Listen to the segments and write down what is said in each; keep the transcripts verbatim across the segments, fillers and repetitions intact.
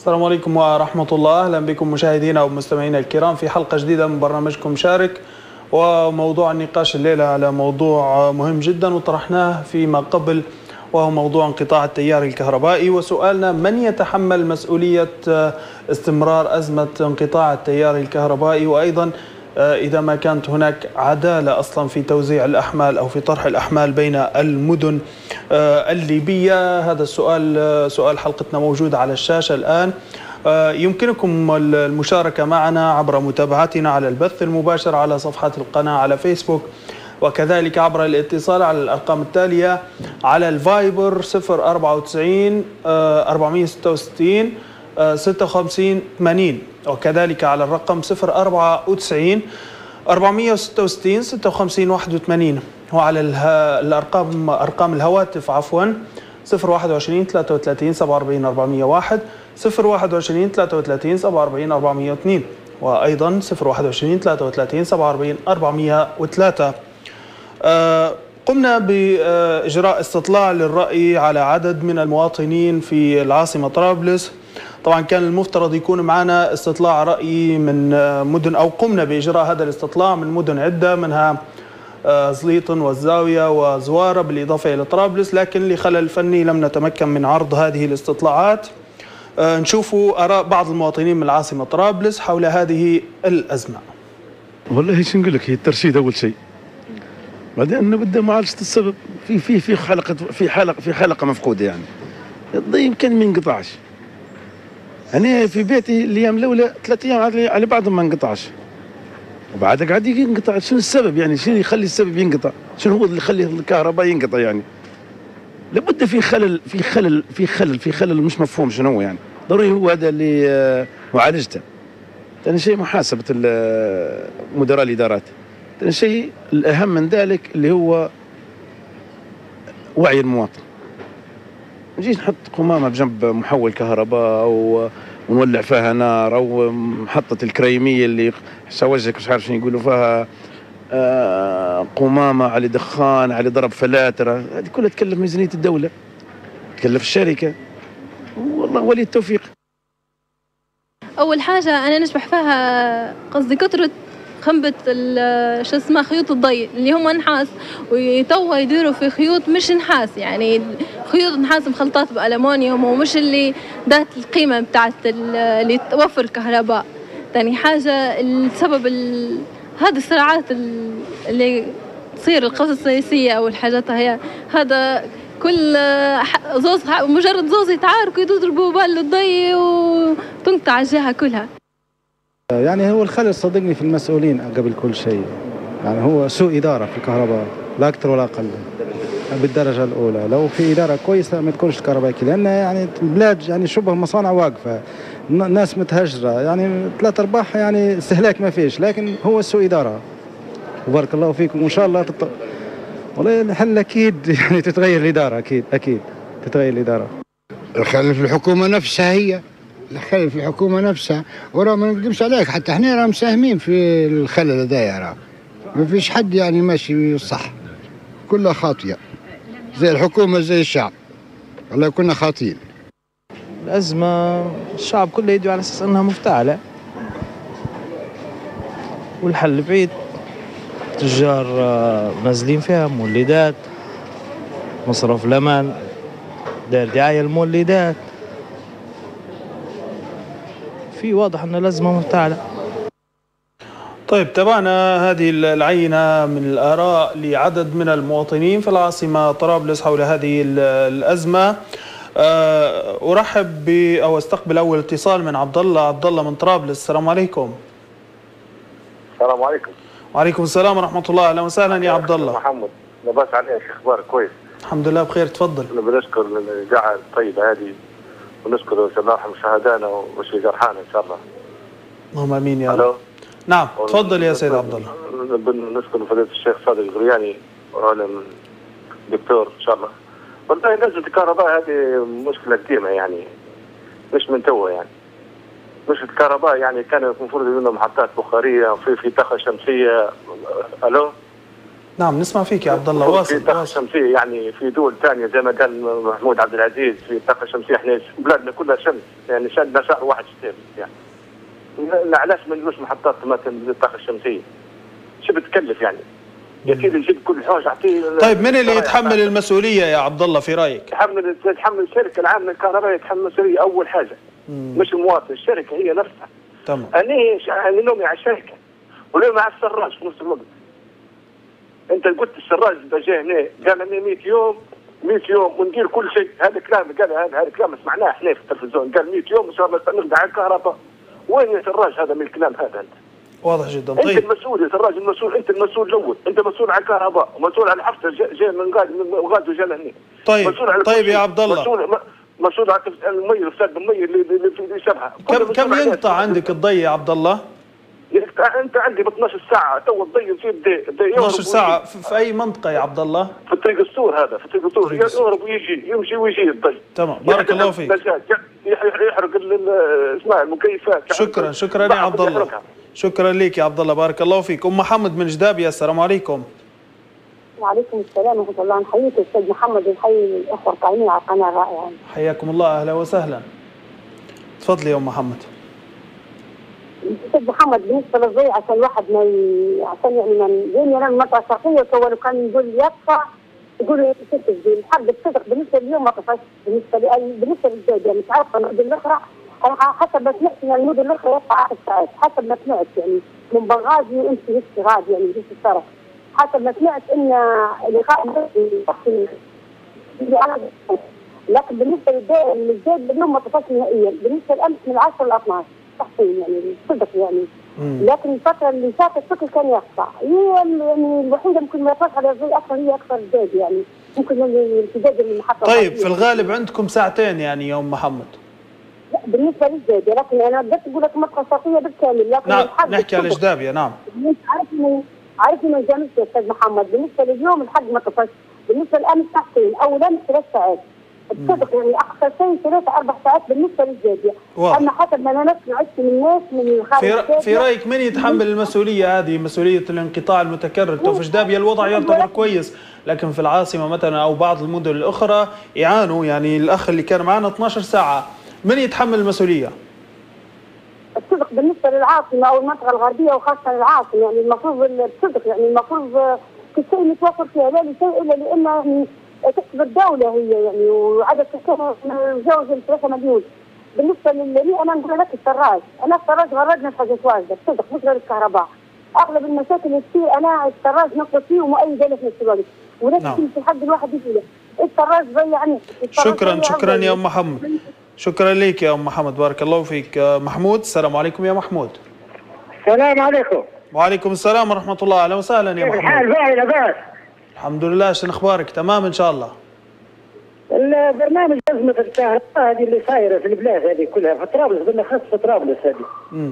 السلام عليكم ورحمة الله. أهلا بكم مشاهدينا ومستمعينا الكرام في حلقة جديدة من برنامجكم شارك. وموضوع النقاش الليلة على موضوع مهم جدا وطرحناه فيما قبل، وهو موضوع انقطاع التيار الكهربائي، وسؤالنا: من يتحمل مسؤولية استمرار أزمة انقطاع التيار الكهربائي؟ وأيضا إذا ما كانت هناك عدالة أصلا في توزيع الأحمال أو في طرح الأحمال بين المدن الليبية. هذا السؤال سؤال حلقتنا موجود على الشاشة الآن. يمكنكم المشاركة معنا عبر متابعتنا على البث المباشر على صفحات القناة على فيسبوك، وكذلك عبر الاتصال على الأرقام التالية: على الفايبر صفر أربعة وتسعين أربعمئة وستة وستين ستة وخمسين ثمانين، وكذلك على الرقم صفر أربعة وتسعين أربعمئة وستة وستين ستة وخمسين واحد وثمانين، وعلى الأرقام أرقام الهواتف عفوا صفر واحد وعشرين ثلاثة وثلاثين سبعة وأربعين أربعمئة وواحد، صفر واحد وعشرين ثلاثة وثلاثين سبعة وأربعين أربعمئة واثنين، وأيضا صفر واحد وعشرين ثلاثة وثلاثين سبعة وأربعين أربعمئة وثلاثة. أه قمنا بإجراء استطلاع للرأي على عدد من المواطنين في العاصمة طرابلس. طبعا كان المفترض يكون معنا استطلاع رأي من مدن، أو قمنا بإجراء هذا الاستطلاع من مدن عدة، منها زليطن والزاوية وزوارة بالإضافة إلى طرابلس، لكن لخلل فني لم نتمكن من عرض هذه الاستطلاعات. نشوفوا آراء بعض المواطنين من العاصمة طرابلس حول هذه الأزمة. والله ايش نقول لك، هي الترشيد أول شيء، بعدين انه بده معالجة السبب. في في في حلقة في حلقة في حلقة مفقودة، يعني الضي يمكن ما ينقطعش. أنا في بيتي الأيام الأولى ثلاث أيام على بعضهم ما انقطعش، وبعد قاعد ينقطع. شنو السبب يعني؟ شنو يخلي السبب ينقطع؟ شنو هو اللي يخلي الكهرباء ينقطع؟ يعني لابد في خلل في خلل في خلل في خلل مش مفهوم شنو هو، يعني ضروري هو هذا اللي معالجته. ثاني شيء محاسبة مدراء الإدارات. ثاني شيء الأهم من ذلك اللي هو وعي المواطن. نجيش نحط قمامة بجنب محول كهرباء أو ونولع فيها نار، أو محطة الكريمية اللي سوجك مش عارف شنو يقولوا فيها، آه قمامة على دخان على ضرب فلاترة. هذه كلها تكلف ميزانية الدولة، تكلف الشركة، والله ولي التوفيق. أول حاجة أنا نشبح فيها قصدي كثرة خنبة شو اسمها خيوط الضي اللي هم نحاس، ويتوا يديروا في خيوط مش نحاس، يعني خيوط نحاس مخلطات بألمونيوم، ومش اللي ذات القيمة بتاعت اللي توفر الكهرباء. ثاني حاجة السبب هذه الصراعات اللي تصير القوس السياسية أو الحاجات هي، هذا كل زوز مجرد زوز يتعاركوا يضربوا بال الضي وتنقطع الجهة كلها. يعني هو الخلل صدقني في المسؤولين قبل كل شيء، يعني هو سوء إدارة في الكهرباء لا أكثر ولا أقل بالدرجة الأولى. لو في إدارة كويسة ما تكونش الكهرباء كده، لأن يعني البلاد يعني شبه مصانع واقفة، ناس متهجرة، يعني ثلاث أرباعها يعني استهلاك ما فيش، لكن هو سوء إدارة. وبارك الله فيكم وإن شاء الله تط... والله الحل أكيد يعني تتغير الإدارة، أكيد أكيد تتغير الإدارة. الخلل في الحكومة نفسها، هي الخلل في الحكومة نفسها، ورا ما نقدمش عليك حتى احنا راه مساهمين في الخلل هذايا، راه ما فيش حد يعني ماشي صح، كلها خاطئة، زي الحكومة زي الشعب، والله كنا خاطئين. الأزمة الشعب كله يدعو على أساس أنها مفتعلة، والحل بعيد. تجار نازلين فيها، مولدات، مصرف الأمان داير دعاية المولدات، في واضح أن الأزمة مفتعلة. طيب، تابعنا هذه العينة من الآراء لعدد من المواطنين في العاصمة طرابلس حول هذه الأزمة. أرحب ب أو استقبل أول اتصال من عبد الله. عبد الله من طرابلس، السلام عليكم. السلام عليكم. وعليكم السلام ورحمة الله. أهلا وسهلا يا عبد الله. محمد لباس عليك، أخبارك كويس؟ الحمد لله بخير، تفضل. بنشكر الإذاعة الطيبة هذه، ونشكر سماح مشاهدانا وشي جرحانا إن شاء الله. اللهم آمين يا رب. نعم تفضل يا سيد عبد الله. نشكر فضيلة الشيخ صادق الغرياني وعلم دكتور إن شاء الله. والله نزلة الكهرباء هذه مشكلة قديمة، يعني مش من توا، يعني مش الكهرباء، يعني كان المفروض يكون محطات بخارية، في في طاقة شمسية. ألو نعم نسمع فيك يا عبد الله. واصل. في الطاقه الشمسيه يعني في دول ثانيه زي ما قال محمود عبد العزيز في الطاقه الشمسيه، احنا بلادنا كلها شمس يعني شادنا شهر واحد شتاء يعني. علاش ما نديروش محطات مثلا للطاقه الشمسيه؟ شو بتكلف يعني؟ يا سيدي نجيب كل حاجه اعطيه. طيب من اللي يتحمل المسؤوليه يا عبد الله في رايك؟ يتحمل يتحمل الشركه العامه للكهرباء، يتحمل المسؤوليه اول حاجه. مم. مش المواطن، الشركه هي نفسها. تمام. انا انا نومي على الشركه ولومي على السراج في نفس الوقت. انت قلت السراج انت جاي هنا قال انا مئة يوم مئة يوم وندير كل شيء، هذا كلام قال هذا هذا كلام سمعناه احنا في التلفزيون، قال مئة يوم ان شاء الله نقضي على الكهرباء. وين يا سراج هذا من الكلام هذا انت؟ واضح جدا. طيب انت المسؤول يا سراج، المسؤول انت المسؤول الاول، انت مسؤول على الكهرباء ومسؤول على الحفظ جاي من غاد من غاد وجا لهنا. طيب طيب يا عبد الله، مسؤول مسؤول على المي وفساد المي اللي اللي شبهها. كم كم ينقطع عندك الضي يا عبد الله؟ انت عندي ب اثناشر ساعه تو الضي يصير اثناشر ساعه في اي منطقه يا عبد الله؟ في طريق السور، هذا في طريق السور يهرب ويجي يمشي ويجي الضي. تمام بارك الله فيك. يحرق اسمها المكيفات. شكرا شكرا يا عبد الله. شكرا لك يا عبد الله بارك الله فيك. ام محمد من جدابيا، السلام عليكم. وعليكم السلام ورحمه الله. نحييك استاذ محمد ونحيي الاخوه القائمين على القناه الرائعه. حياكم الله اهلا وسهلا. تفضلي يا ام محمد. استاذ محمد بالنسبه للضي عشان الواحد ما ي... عشان يعني ما زي انا المنطقه الشرقيه تو كان يقول يطفى يقولوا ست سنين الحق بالصدق بالنسبه اليوم ما طفاش بالنسبه لي بالنسبه للزوجه مش عارفه المدن الاخرى. انا حسب ما سمعت ان المدن الاخرى يطفى عشر ساعات حسب ما سمعت يعني من بنغازي وانت لسه غادي يعني لسه الشرق حسب ما سمعت ان اللقاء لكن بالنسبه للزوج اليوم ما طفاش نهائيا. بالنسبه لامس من عشرة ل اثناشر تحصيل يعني صدق يعني. مم. لكن الفتره اللي فاتت الشكل كان يقطع هي يعني الوحيده ممكن ما يطلعش على الزي اكثر هي اكثر زاد يعني ممكن الامتداد المحطه. طيب في الغالب عندكم ساعتين يعني يا ام محمد؟ لا بالنسبه للزاد لكن انا بدات اقول لك المنطقه الشرقيه بالكامل. لكن نعم نحكي على جدابيا. نعم عارفني عارفني من جامعه يا استاذ محمد. بالنسبه لليوم الحق ما طفش. بالنسبه للامس ساعتين او امس ثلاث ساعات الصدق يعني اقصى شيء ثلاث اربع ساعات بالنسبه للزاويه. اما حسب ما انا نفسي عشت من الناس من الخارج. في, في رايك من يتحمل المسؤوليه هذه؟ مسؤوليه الانقطاع المتكرر. تو في جدابيا الوضع يعتبر كويس لكن في العاصمه مثلا او بعض المدن الاخرى يعانوا. يعني الاخ اللي كان معنا اثناشر ساعه من يتحمل المسؤوليه؟ الصدق بالنسبه للعاصمه او المنطقه الغربيه وخاصه العاصمه يعني المفروض الصدق يعني المفروض كل شيء متوفر فيها لا لشيء الا لانه تكسب الدولة هي يعني وعدد سكانها متجاوز ثلاثة مليون. بالنسبة لي أنا نقول لك السراج، أنا السراج غردنا في حاجات واجدة صدق مش غير الكهرباء. أغلب المشاكل اللي تصير أنا السراج نقص فيه ومؤيدة له في نفس الوقت. ولكن في الحد الواحد يقول السراج ضيعني. شكرا شكرا يا أم محمد. شكرا لك يا أم محمد بارك الله فيك. محمود السلام عليكم يا محمود. السلام عليكم. وعليكم السلام ورحمة الله أهلا وسهلا يا محمود. الحال باهي لاباس؟ الحمد لله. شنو اخبارك؟ تمام ان شاء الله. البرنامج ازمه الكهرباء هذه اللي صايره في البلاد هذه كلها في طرابلس بالاخص في طرابلس هذه. امم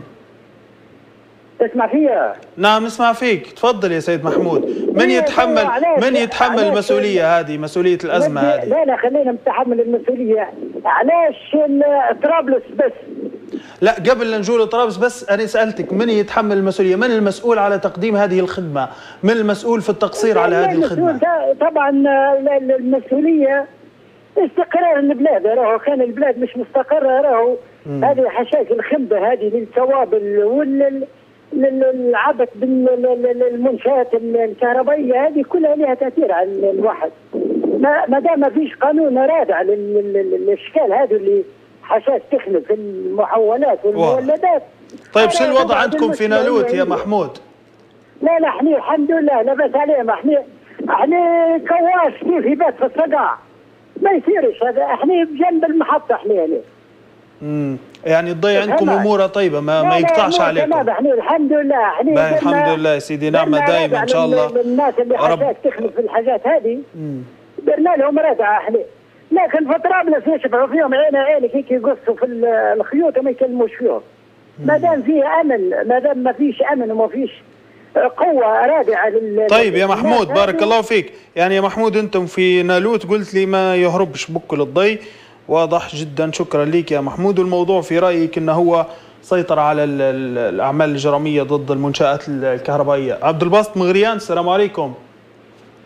تسمع فيها؟ نعم نسمع فيك، تفضل يا سيد محمود. من يتحمل من يتحمل المسؤوليه هذه؟ مسؤوليه الازمه هذه؟ لا لا خلينا نتحمل المسؤوليه. علاش طرابلس بس؟ لا قبل لا نجول طرابلس بس انا سالتك من يتحمل المسؤوليه؟ من المسؤول على تقديم هذه الخدمه؟ من المسؤول في التقصير على هذه الخدمه؟ طبعا المسؤوليه استقرار البلاد. راهو كان البلاد مش مستقره راهو هذه حشاش الخنبه هذه للتوابل وال العبث بالمنشات الكهربائيه هذه كلها لها تاثير على الواحد. ما دام ما فيش قانون رادع للاشكال هذه اللي حشاش تخلف في المحولات والمولدات. طيب شو الوضع عندكم في نالوت يا محمود؟ لا لا احنا الحمد لله لا باس عليهم. احنا احنا كواش كيف يبات في الصقاع ما يصيرش هذا. احنا بجنب المحطه احنا يعني. امم يعني الضي عندكم اموره طيبه ما ما يقطعش عليكم. لا احنا الحمد لله احنا الحمد لله يا سيدي نعمه دائما ان شاء الله. الناس اللي حاجات تخلف في الحاجات هذه درنا لهم ردعه احنا. لكن في طرابلس يشبعوا فيهم عين عينك هيك يقصوا في الخيوط وما يكلموش فيهم. ما دام فيه امن ما دام ما فيش امن وما فيش قوه رادعه لل. طيب يا محمود بارك الله فيك. يعني يا محمود انتم في نالوت قلت لي ما يهربش بكل الضي. واضح جدا شكرا لك يا محمود. والموضوع في رايك انه هو سيطر على الاعمال الاجراميه ضد المنشات الكهربائيه. عبد الباسط مغريان السلام عليكم.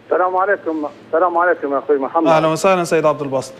السلام عليكم. السلام عليكم يا اخوي محمد. اهلا وسهلا سيد عبد الباسط.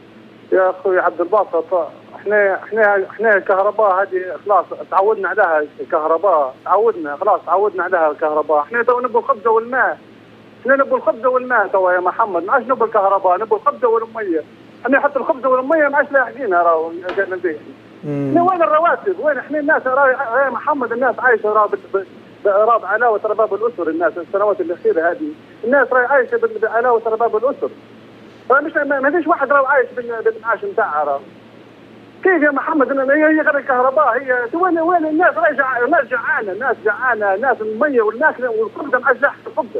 يا اخوي عبد الباسط، احنا احنا احنا الكهرباء هذه خلاص تعودنا عليها، الكهرباء تعودنا خلاص تعودنا عليها الكهرباء، احنا تو نبغى الخبزه والماء، احنا نبغى الخبزه والماء تو يا محمد، ما عادش نبغى الكهرباء، نبغى الخبزه والميه، احنا حتى الخبزه والميه ما عادش لاحقينها راهو قاعدين به. احنا وين الرواتب؟ وين احنا الناس يا محمد الناس عايشه راهو راب علاوه رباب الاسر، الناس السنوات الاخيره هذه الناس راهي عايشه بعلاوه رباب الاسر. فمش ما فيش واحد راهو عايش بالمعاش نتاعها راهو. كيف يا محمد؟ هي غير الكهرباء، هي وين وين الناس راهي جع... الناس جعانه، الناس جعانه، الناس الميه والماكله والخبزه ما عادش لاحق الخبزه.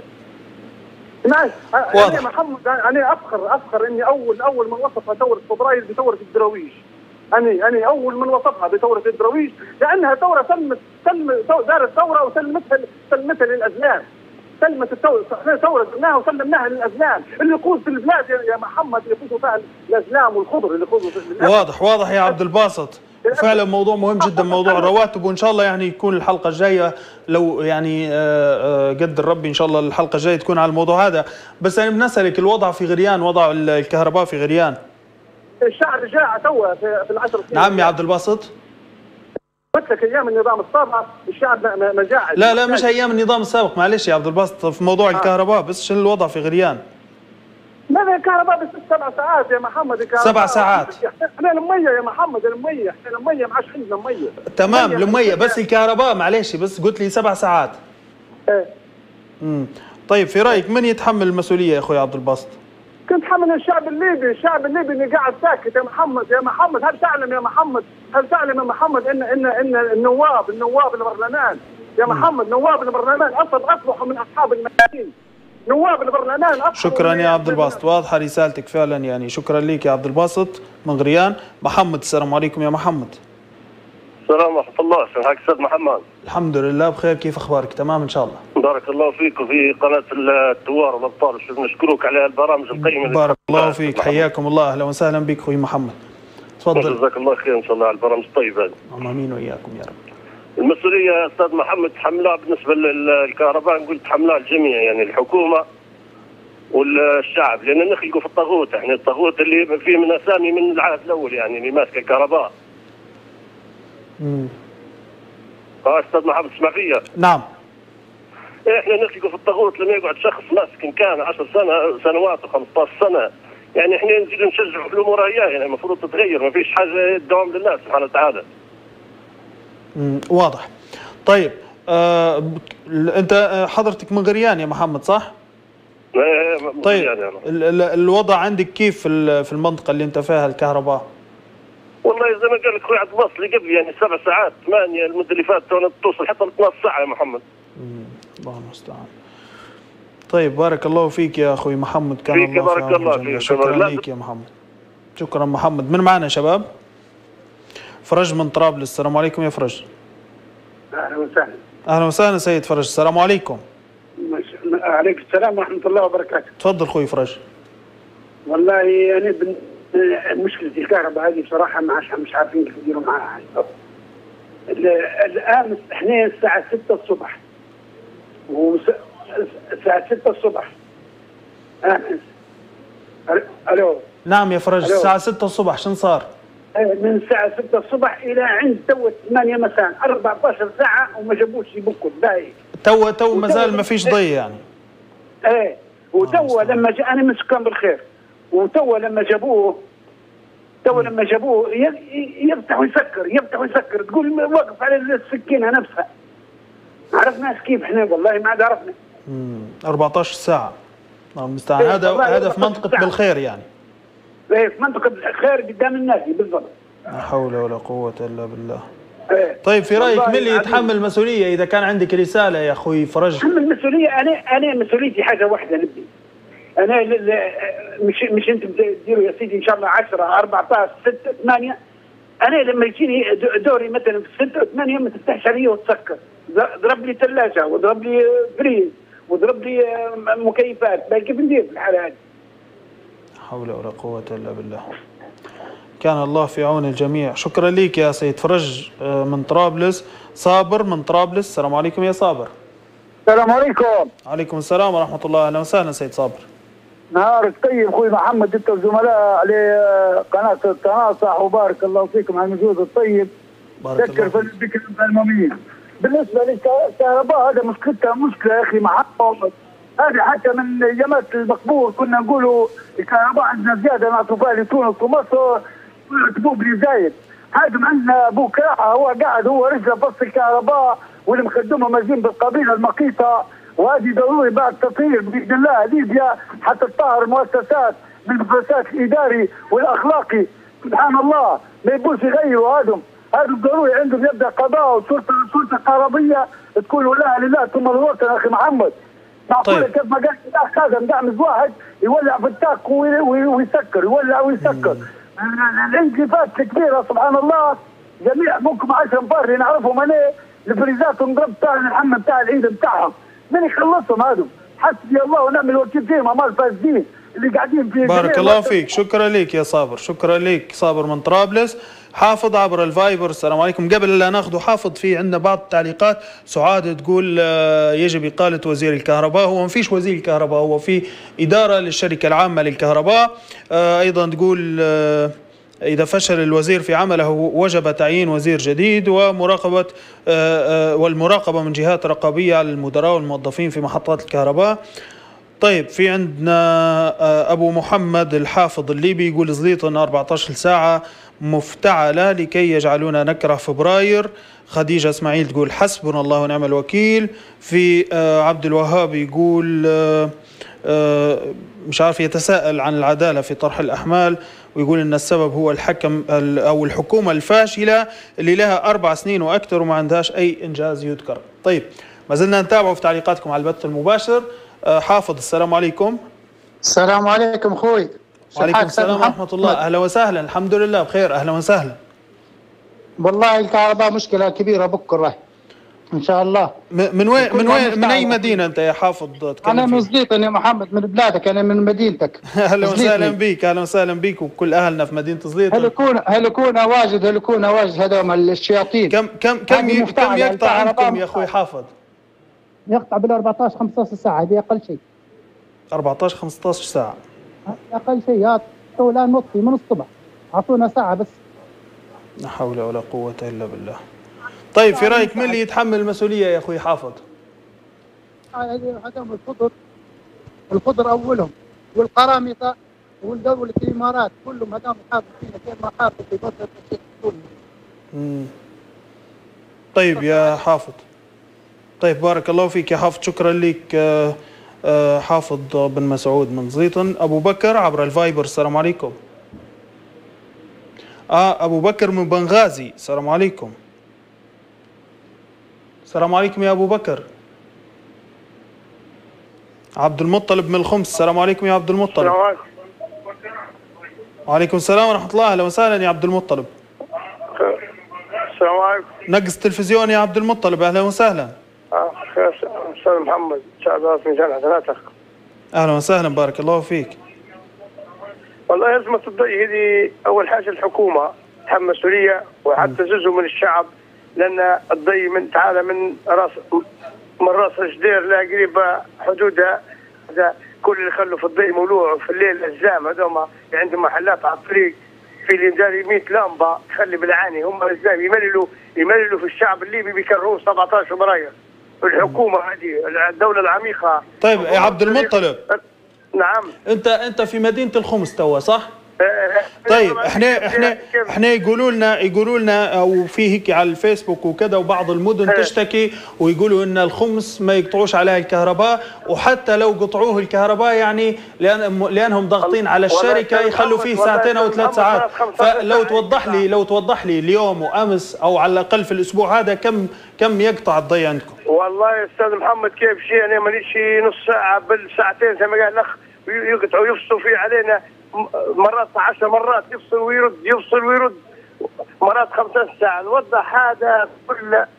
ناس انا محمد انا افخر افخر اني اول اول من وصفها ثوره فبراير بثوره الدراويش. أنا أنا أول من وصفها بثورة الدراويش لأنها ثورة سلمت سلم دارت ثورة وسلمتها سلمتها للأزلام. سلمت الثورة، احنا ثورة درناها وسلمناها للأزلام، اللي يقود في البلاد يا محمد يفوزوا فيها الأزلام والخضر اللي يفوزوا في واضح واضح يا عبد الباسط. فعلا موضوع مهم جدا موضوع الرواتب، وان شاء الله يعني يكون الحلقه الجايه لو يعني قدر ربي ان شاء الله الحلقه الجايه تكون على الموضوع هذا. بس انا بنسالك الوضع في غريان، وضع الكهرباء في غريان. الشعب جاع توا في العشر سنين. نعم يا عبد الباسط. قلت لك ايام النظام السابق الشعب ما جاع. لا لا مش ايام النظام السابق، معلش يا عبد الباسط في موضوع آه. الكهرباء، بس شنو الوضع في غريان؟ ماذا الكهرباء بس سبع ساعات يا محمد. الكهرباء سبع ساعات. احنا الميه يا محمد، الميه احنا الميه ما عادش عندنا ميه. تمام الميه بس الكهرباء معلش بس قلت لي سبع ساعات. ايه. امم طيب في رايك من يتحمل المسؤوليه يا اخوي عبد الباسط؟ كنت حمل الشعب الليبي، الشعب الليبي اللي قاعد ساكت يا محمد. يا محمد هل تعلم يا محمد هل تعلم يا محمد ان ان ان النواب النواب البرلمان يا محمد نواب البرلمان اصلا اصبحوا من اصحاب الملايين. نواب البرلمان اصبحوا. شكرا يا عبد الباسط، واضحه رسالتك فعلا يعني. شكرا لك يا عبد الباسط من غريان. محمد السلام عليكم يا محمد. السلام ورحمة الله. سمحك أستاذ محمد. الحمد لله بخير، كيف أخبارك؟ تمام إن شاء الله. بارك الله فيك وفي قناة الثوار والأبطال، نشكرك على البرامج القيمة. بارك الله فيك، حياكم الله، أهلا وسهلا بك أخوي محمد. تفضل. جزاك الله خير إن شاء الله على البرامج الطيبة هذه. آمين وإياكم يا رب. المسؤولية يا أستاذ محمد تحملها بالنسبة للكهرباء، نقول تحملها الجميع يعني الحكومة والشعب، لأن نخلقوا في الطاغوت، يعني الطاغوت اللي فيه من أسامي من العهد الأول يعني اللي ماسك الكهرباء. امم اه استاذ محمد تسمع فيا؟ نعم. احنا نخلقوا في الطاغوت لما يقعد شخص ماسك ان كان عشر سنة سنوات وخمسطعش سنة، يعني احنا نزيد نشجعوا في الامور هي يعني المفروض تتغير، ما فيش حاجة تداوم لله سبحانه وتعالى. امم واضح. طيب آه انت حضرتك من غريان يا محمد صح؟ ايه طيب يعني ال ال الوضع عندك كيف في في المنطقة اللي انت فيها الكهرباء؟ والله زي ما قال لك اخوي عبد الباسط اللي قبل يعني سبع ساعات ثمانية المدة اللي فاتت توصل حتى ل اثناشر ساعة يا محمد. امم الله المستعان. طيب بارك الله فيك يا اخوي محمد، كان فيك الله بارك الله فيك. شكرا لك يا محمد. شكرا محمد. من معنا شباب؟ فرج من طرابلس. السلام عليكم يا فرج. اهلا وسهلا. اهلا وسهلا سيد فرج. السلام عليكم. عليكم السلام ورحمة الله وبركاته. تفضل اخوي فرج. والله انا بن... مشكلة الكهرباء هذه بصراحة ما عادش مش عارفين كيف يديروا معاها. الآن احنا الساعة ستة الصبح الساعة ستة الصبح. الو. نعم يا فرج. الساعة ستة الصبح شن صار؟ من الساعة ستة الصبح إلى عند تو ثمانية مساء أربعطعش ساعة وما جابوش يبكوا باهي. تو تو مازال ما فيش ضي يعني. ايه وتوا لما جاء انا مسكن بالخير وتوا لما جابوه توا لما جابوه يفتح ويسكر يفتح ويسكر تقول وقف على السكينه نفسها. ما عرفناش كيف احنا والله ما عاد عرفنا. امم أربعطعش ساعة. الله المستعان. إيه هذا هذا في منطقة ساعة. بالخير يعني. ايه في منطقة بالخير قدام الناس بالضبط. لا حول ولا قوة الا بالله. إيه. طيب في رايك من اللي يتحمل المسؤولية اذا كان عندك رسالة يا اخوي فرج؟ يتحمل المسؤولية انا انا مسؤوليتي حاجة واحدة نبي. انا مش مش انتم تديروا يا سيدي ان شاء الله عشرة أربعطعش ستة ثمانية. انا لما يجيني دوري مثلا في ستة وثمانية ما تفتحش علي وتسكر. ضرب لي ثلاجة وضرب لي فريز وضرب لي مكيفات، كيف ندير في الحالة هذه؟ حول ولا قوة الا بالله. كان الله في عون الجميع. شكرا لك يا سيد فرج من طرابلس. صابر من طرابلس. السلام عليكم يا صابر. السلام عليكم. عليكم السلام ورحمة الله. أهلا وسهلا سيد صابر. نهارك طيب اخوي محمد، انت الزملاء على قناه التناصح وبارك الله فيكم على المجهود الطيب. ذكر في الذكر المأمومين. بالنسبه للكهرباء هذا مشكلتها مشكله يا اخي محمد. هذه حتى من جماعه المقبور كنا نقولوا الكهرباء عندنا زياده نعطوا فيها لتونس ومصر ويعتبوه بلي زايد. هذا عندنا ابو كراعه هو قاعد هو رجله بس الكهرباء واللي مخدمه مازين بالقبيله المقيته، وهذه ضروري بعد تطهير باذن الله ليبيا حتى تطهر المؤسسات من الفساد الاداري والاخلاقي. سبحان الله ما يبوش يغيروا هذم، هذم ضروري عندهم يبدا قضاء وسلطه سلطه كهربيه تكون ولاها لله ثم الوطن يا اخي محمد. معقوله كيف ما قال الاخ هذا مدعمز واحد يولع في التاك ويسكر يولع ويسكر. الانكفاءات الكبيره سبحان الله جميع ممكن عشرة انفار اللي نعرفهم انا الفريزات ونضرب تاع الحمى بتاع العيد بتاعهم. من يخلصهم هذول؟ حسبي الله ونعم الوكيل فيهم امال فاسدين اللي قاعدين في. بارك الله فيك، شكرا لك يا صابر، شكرا لك صابر من طرابلس. حافظ عبر الفايبر. السلام عليكم. قبل لا ناخذ حافظ في عندنا بعض التعليقات. سعاد تقول يجب إقالة وزير الكهرباء. هو ما فيش وزير الكهرباء، هو في إدارة للشركة العامة للكهرباء. أيضا تقول إذا فشل الوزير في عمله وجب تعيين وزير جديد ومراقبة والمراقبة من جهات رقابية على المدراء والموظفين في محطات الكهرباء. طيب في عندنا أبو محمد الحافظ الليبي يقول زليطن أربعة عشر ساعة مفتعلة لكي يجعلونا نكره فبراير. خديجة اسماعيل تقول حسبنا الله ونعم الوكيل. في عبد الوهاب يقول مش عارف يتساءل عن العدالة في طرح الأحمال ويقول إن السبب هو الحكم أو الحكومة الفاشلة اللي لها أربع سنين وأكثر وما عندهاش أي إنجاز يذكر. طيب ما زلنا نتابعه في تعليقاتكم على البث المباشر. حافظ السلام عليكم. السلام عليكم أخوي. وعليكم السلام ورحمة الله. أهلا وسهلا. الحمد لله بخير. أهلا وسهلا. والله الكهرباء مشكلة كبيرة بكرة إن شاء الله. من وين من وين من أي مدينة أنت يا حافظ؟ أنا من زليطن يا محمد، من بلادك، أنا من مدينتك. أهلا وسهلا بك. أهلا وسهلا بك وكل أهلنا في مدينة زليطن. هلكونا هلكونا واجد هلكونا واجد هذول الشياطين. كم كم كم كم يقطع عندكم يا أخوي حافظ؟ يقطع بال أربعة عشر خمسة عشر ساعة، هذه أقل شيء. أربعة عشر خمسة عشر ساعة أقل شيء. يا تو الآن نطفي من الصبح، أعطونا ساعة بس. لا حول ولا قوة إلا بالله. طيب في رأيك من اللي يتحمل المسؤولية يا أخوي حافظ؟ هذول الخضر الخضر أولهم والقرامطة والدولة الإمارات كلهم هذول حافظ فينا كيف ما حافظ في فترة الشيخ كله. طيب يا حافظ. طيب بارك الله فيك يا حافظ، شكرا لك حافظ بن مسعود من زليطن. أبو بكر عبر الفايبر. السلام عليكم. آه أبو بكر من بنغازي. السلام عليكم. السلام عليكم يا أبو بكر. عبد المطلب من الخمس. السلام عليكم يا عبد المطلب. السلام عليكم. وعليكم السلام ورحمة الله. أهلا وسهلا يا عبد المطلب. السلام عليكم. نقص التلفزيون يا عبد المطلب. أهلا وسهلا. اه أستاذ محمد سعد في ميزان حسناتك. أهلا وسهلا بارك الله فيك. والله أزمة الضي هذه أول حاجة الحكومة تحمل مسؤولية وحتى جزء من الشعب، لأن الضي من تعالى من راس من راس جدير لا قريبة حدودها. هذا كل اللي خلوا في الضي مولوع في الليل الزام هذوما عندهم محلات على الطريق في اللي داري مية لمبة تخلي بالعاني. هم الزام يمللوا يمللوا في الشعب الليبي بيكرهوه سبعة عشر فبراير. الحكومة هذه الدولة العميقة. طيب يا عبد المطلب. نعم. انت انت في مدينة الخمس توا صح؟ طيب احنا احنا احنا يقولوا لنا يقولوا لنا او في هيك على الفيسبوك وكذا وبعض المدن تشتكي ويقولوا ان الخمس ما يقطعوش عليها الكهرباء، وحتى لو قطعوه الكهرباء يعني لان لانهم ضاغطين على الشركه يخلوا فيه ساعتين او ثلاث ساعات. فلو توضح لي لو توضح لي اليوم وامس او على الاقل في الاسبوع هذا كم كم يقطع الضي عندكم؟ والله يا استاذ محمد كيف شيء انا مانيش نص ساعه بل ساعتين زي ما قال الاخ يقطعوا يفصلوا فيه علينا مرات عشر مرات يفصل ويرد يفصل ويرد مرات خمسة ساعة. نوضح هذا كله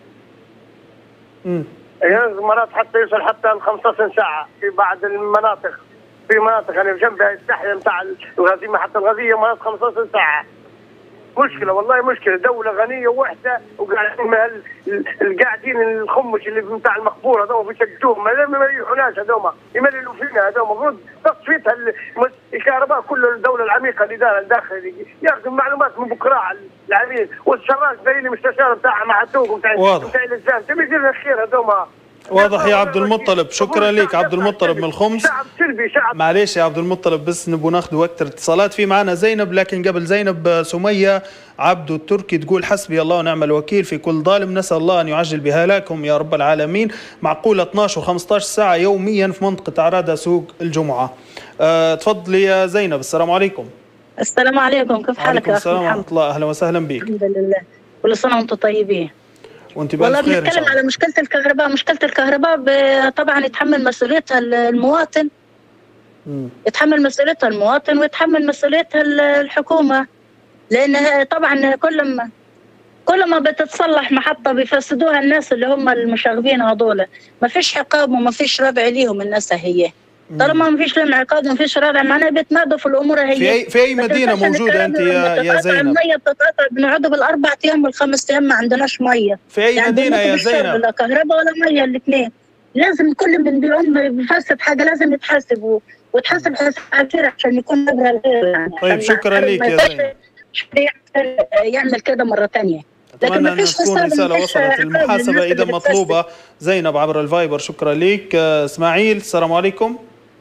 يعني مرات حتى يوصل حتى ل خمسة ساعة في بعض المناطق. في مناطق يعني جنبها الساحة نتاع الغزيمة حتى الغزية مرات خمسة ساعة. مشكله والله مشكله، دوله غنيه ووحده وقاعدين القاعدين الخمش اللي بتاع المقبور هذول بيشدوهم، هذول ما يريحوناش، هذول يمللوا فينا، هذول المفروض تصفيتها الكهرباء كله الدوله العميقه اللي دار الداخل ياخذوا معلومات من بكره العميل والشراج زي المستشار بتاعها مع الدوق بتاع بتاع الالزام، تبي يصير الخير هذول. واضح يا عبد المطلب، شكرا لك عبد المطلب من الخمس. شعب سلبي شعب. معليش يا عبد المطلب بس نبغى ناخذ وقت الاتصالات. في معنا زينب، لكن قبل زينب سمية عبدو التركي تقول حسبي الله ونعم الوكيل في كل ظالم، نسأل الله أن يعجل بهلاكهم يا رب العالمين. معقولة اثنعش وخمسطعش ساعة يوميا في منطقة عرادة سوق الجمعة. أه تفضلي يا زينب. السلام عليكم. السلام عليكم، كيف حالك يا أخي محمد؟ السلام ورحمة الله، أهلا وسهلا بك. الحمد لله، كل سنة وأنتم طيبين. وانت والله بنتكلم على مشكلة الكهرباء. مشكلة الكهرباء طبعا يتحمل مسؤوليتها المواطن، م. يتحمل مسؤوليتها المواطن ويتحمل مسؤوليتها الحكومة، لأن طبعا كل ما كل ما بتتصلح محطة بيفسدوها الناس اللي هم المشاغبين هذول. ما فيش عقاب وما فيش ردع ليهم الناس هي. طالما ما فيش لهم عقاب وما فيش ردع معناها بيتمادوا في الامور هي. في اي في اي مدينه موجوده انت يا يا زينب؟ الميه بتتقطع، بنقعدوا بالاربع ايام والخمس ايام ما عندناش ميه. في اي يعني مدينه يا زينب؟ لا كهرباء ولا ميه الاثنين. لازم كل من بيقوم بيفسد حاجه لازم يتحاسب وتحاسب حساب عشان يكون نبره الغير يعني. طيب شكرا لك يا زينب. يعمل كده مره ثانيه. أتمنى أن تكون رسالة وصلت. المحاسبة إذا مطلوبة. زينب عبر الفايبر، شكرا لك. اسماعيل، السلام عليكم.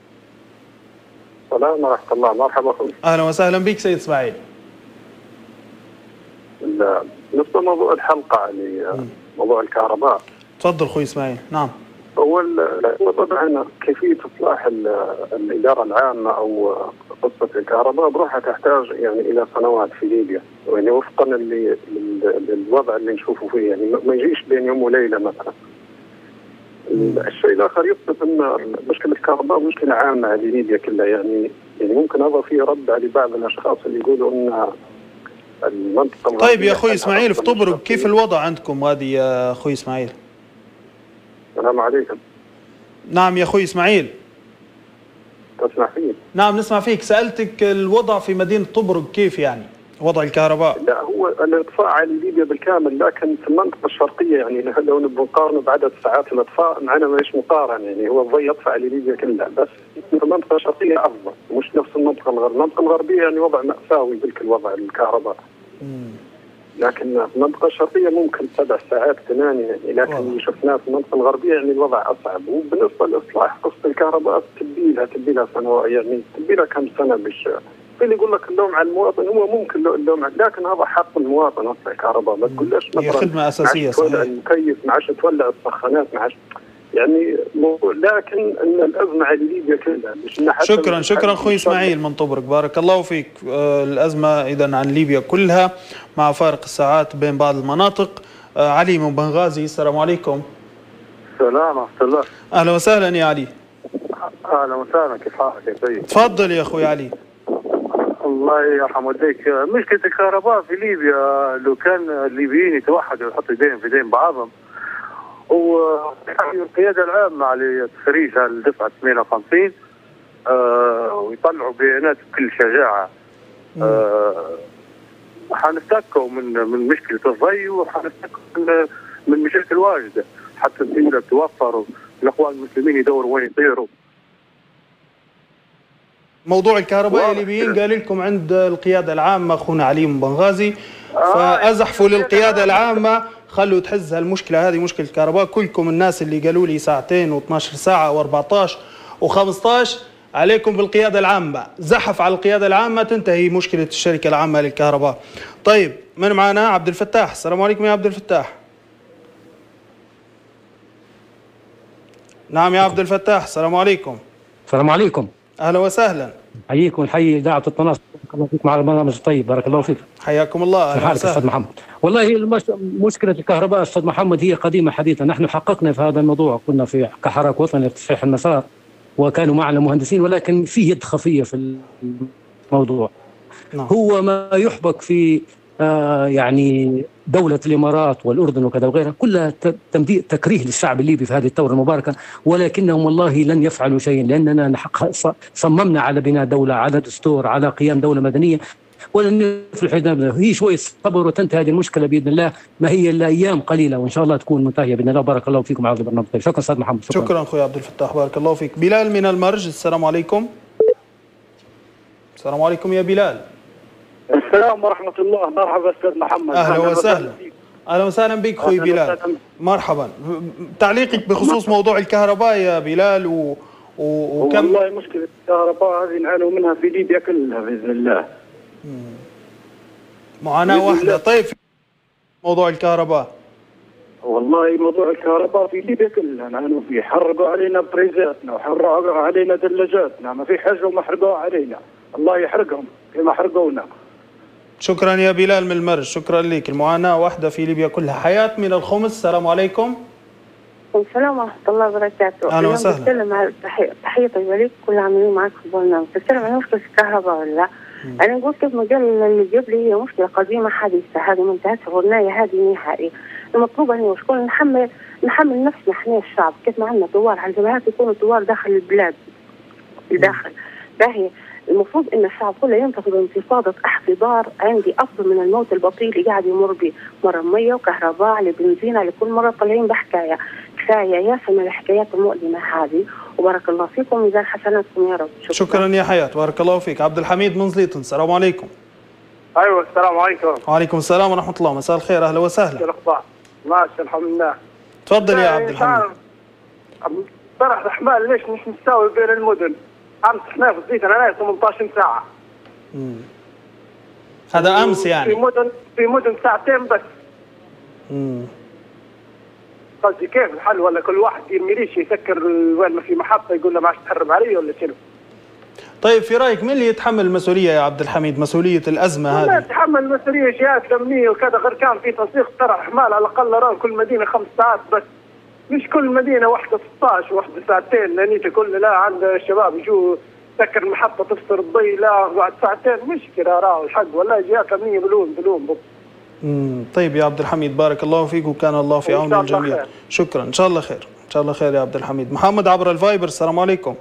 السلام ورحمة الله، مرحبا أخوي. أهلا وسهلا بك سيد اسماعيل. بالنسبة لموضوع الحلقة اللي موضوع الكهرباء. تفضل أخوي اسماعيل. نعم. أول طبعا كيفية إصلاح الإدارة العامة أو قصة الكهرباء بروحها تحتاج يعني إلى سنوات في ليبيا، يعني وفقا للوضع اللي نشوفه فيه، يعني ما يجيش بين يوم وليلة مثلا. الشيء الآخر يثبت أن مشكلة الكهرباء مشكلة عامة لليبيا كلها، يعني يعني ممكن هذا فيه رد على بعض الأشخاص اللي يقولوا أن المنطقة. طيب يا أخوي إسماعيل، في طبرق كيف الوضع عندكم غادي يا أخوي إسماعيل؟ السلام عليكم. نعم يا أخوي إسماعيل. تسمع فيك؟ نعم نسمع فيك. سألتك الوضع في مدينة طبرق كيف يعني وضع الكهرباء؟ لا هو الإطفاء على ليبيا بالكامل، لكن في المنطقة الشرقية يعني لو نبغى نقارن بعدد ساعات الإطفاء معنا ماش مقارن، يعني هو الضي يطفى على ليبيا كلها، بس في المنطقة الشرقية أفضل، مش نفس المنطقة الغربية. المنطقة الغربية يعني وضع مأساوي ذلك الوضع الكهرباء. مم. لكن في المنطقة الشرقية ممكن سبع ساعات ثمانية يعني، لكن اللي شفناه في المنطقة الغربية يعني الوضع أصعب. وبالنسبة لإصلاح قصة الكهرباء تبيلها تبيلها سنوات، يعني تبيلها كم سنة. مش اللي يقول لك اللوم على المواطن، هو ممكن اللوم على، لكن هذا حق المواطن أصلاً الكهرباء. ما تقولش مثلا هي خدمة أساسية صحيح. المكيف ما عادش تولع السخانات ما عادش يعني، لكن ان الازمه على ليبيا كلها مش ان حتى. شكرا شكرا اخوي اسماعيل من طبرق، بارك الله فيك. آه الازمه اذا عن ليبيا كلها مع فارق الساعات بين بعض المناطق. آه علي من بنغازي، السلام عليكم. السلام ورحمه الله. اهلا وسهلا يا علي. اهلا وسهلا، كيف حالك يا سيد؟ تفضل يا اخوي علي. الله يرحم والديك. مشكله الكهرباء في ليبيا لو كان الليبيين يتوحدوا ويحطوا ايديهم في ايدين بعضهم، والقيادة العامة لتفريج الدفعة ثمانية وخمسين آه ويطلعوا بيانات بكل شجاعة. آه حنفتكوا من من مشكلة الضي، وحنفتكوا من, من مشاكل واجدة حتى الدولة توفر الأخوان المسلمين يدوروا وين يطيروا. موضوع الكهرباء الليبيين قال لكم عند القيادة العامة أخونا علي من بنغازي، فأزحفوا للقيادة العامة خلوا تحز هالمشكلة هذه، مشكلة الكهرباء. كلكم الناس اللي قالوا لي ساعتين واثنعش ساعة وأربعطعش وخمسطعش عليكم بالقيادة العامة، زحف على القيادة العامة تنتهي مشكلة الشركة العامة للكهرباء. طيب من معنا؟ عبد الفتاح، السلام عليكم يا عبد الفتاح. نعم يا عبد الفتاح، السلام عليكم. السلام عليكم. أهلا وسهلا. حييكم حي إذاعة التناصر، بارك الله فيك مع البرنامج الطيب، بارك الله فيك. حياكم الله. أهلا وسهلا أستاذ محمد. والله المش... مشكلة الكهرباء أستاذ محمد هي قديمة حديثة، نحن حققنا في هذا الموضوع، كنا في كحراك وطني لتصحيح المسار وكانوا معنا مهندسين، ولكن في يد خفية في الموضوع. نعم. هو ما يحبك في آه يعني دولة الإمارات والأردن وكذا وغيرها كلها تمديد تكريه للشعب الليبي في هذه الثورة المباركة، ولكنهم والله لن يفعلوا شيء، لأننا صممنا على بناء دولة، على دستور، على قيام دولة مدنية. ولن نفلح اذا هي شويه صبر وتنتهي هذه المشكله باذن الله، ما هي الا ايام قليله وان شاء الله تكون منتهيه باذن الله. بارك الله فيكم على البرنامج. شكرا استاذ محمد. شكرا, شكرا اخوي عبد الفتاح، بارك الله فيك. بلال من المرج، السلام عليكم. السلام عليكم يا بلال. السلام ورحمه الله. مرحبا استاذ محمد. اهلا وسهلا. اهلا وسهلا بك اخوي بلال. مرحبا. تعليقك بخصوص موضوع الكهرباء يا بلال و... و... وكم والله مشكله الكهرباء هذه نعانوا منها في ليبيا كلها باذن الله. معاناه واحده. طيب موضوع الكهرباء، والله موضوع الكهرباء في ليبيا كلها نعانوا فيه، حرقوا علينا بريزاتنا وحرقوا علينا ثلاجاتنا، ما في حاجه وما حرقوا علينا، الله يحرقهم كما حرقونا. شكرا يا بلال من المرج، شكرا لك. المعاناه واحده في ليبيا كلها. حياه من الخمس، السلام عليكم. السلام ورحمه الله وبركاته. اهلا وسهلا. بتكلم على تحيه طيبه لك كل عاملين معك في البرنامج. بتكلم عن مشكله الكهرباء ولا؟ انا نقول كيف ما قال اللي قبلي هي مشكله قديمه حديثه، هذه منتهيه غنايه هذه نهائي. المطلوب هي شكون نحمل نحمل نفسنا احنا الشعب، كيف ما عندنا ثوار على الجبهات يكونوا ثوار داخل البلاد الداخل. باهي المفروض ان الشعب كله ينتفض انتفاضه احتضار عندي افضل من الموت البطيء اللي قاعد يمر به، مره ميه وكهرباء على بنزينه لكل مره طالعين بحكايه، كفايه يا سمع الحكايات المؤلمه هذه، وبارك الله فيكم ميزان حسناتكم يا رب. شكرا, شكرا يا حياه، بارك الله فيك. عبد الحميد من زليطن، السلام عليكم. ايوه السلام عليكم. وعليكم السلام ورحمه الله، مساء الخير، اهلا وسهلا. شو الاخبار؟ ماشي الحمد لله. تفضل يا عبد الحميد. طرح الاحمال ليش مش مستوي بين المدن؟ امس احنا في زيتنا انا ثمانية عشر ساعه. امم هذا امس يعني. في مدن في مدن ساعتين بس. امم قصدي كيف الحل؟ ولا كل واحد يرميليش يسكر وين ما في محطه يقول له ما عادش تحرم علي ولا شنو؟ طيب في رايك مين اللي يتحمل المسؤوليه يا عبد الحميد، مسؤوليه الازمه هذه؟ لا يتحمل مسؤوليه جهات امنيه وكذا، غير كان في تنسيق طرح احمال على الاقل راه كل مدينه خمس ساعات بس، مش كل مدينه واحده ستة عشر واحده ساعتين، لانيته كل لا عند الشباب يجوا تسكر المحطه تفصل الضي لا بعد ساعتين، مشكله راه الحق والله جهات امنيه بلون بلون بط. امم طيب يا عبد الحميد بارك الله فيك وكان الله في عون الجميع. خير. شكرا، ان شاء الله خير، ان شاء الله خير يا عبد الحميد. محمد عبر الفايبر، السلام عليكم.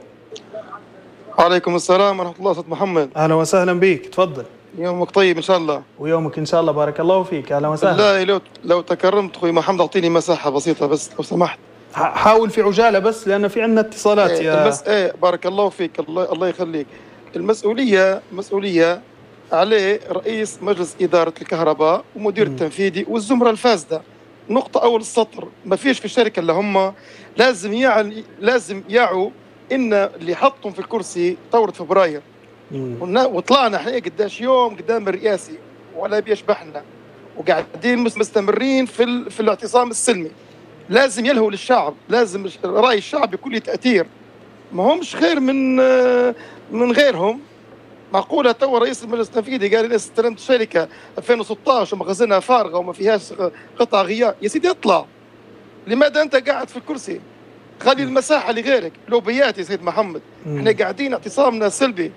وعليكم السلام ورحمه الله. استاذ محمد اهلا وسهلا بك، تفضل. يومك طيب ان شاء الله. ويومك ان شاء الله، بارك الله فيك، اهلا وسهلا. بالله لو لو تكرمت اخوي محمد اعطيني مساحه بسيطه بس لو سمحت. حاول في عجاله بس لان في عندنا اتصالات. إيه يا بس ايه بارك الله فيك، الله الله يخليك. المسؤوليه مسؤوليه عليه رئيس مجلس اداره الكهرباء ومدير م. التنفيذي والزمره الفاسده. نقطه اول السطر، ما فيش في الشركه اللي هم لازم يعني لازم يعوا ان اللي حطهم في الكرسي ثوره فبراير وطلعنا احنا قداش يوم قدام الرئاسي ولا بيشبحنا وقاعدين مستمرين في في الاعتصام السلمي. لازم يلهوا للشعب، لازم راي الشعب يكون له تاثير، ما همش خير من من غيرهم. معقوله تو رئيس المجلس التنفيذي قال لي استلمت شركه ألفين وستة عشر ومخازنها فارغه وما فيهاش قطع غيار. يا سيدي اطلع، لماذا انت قاعد في الكرسي؟ خلي المساحه لغيرك. لوبيات يا سيد محمد، احنا قاعدين اعتصامنا سلبي.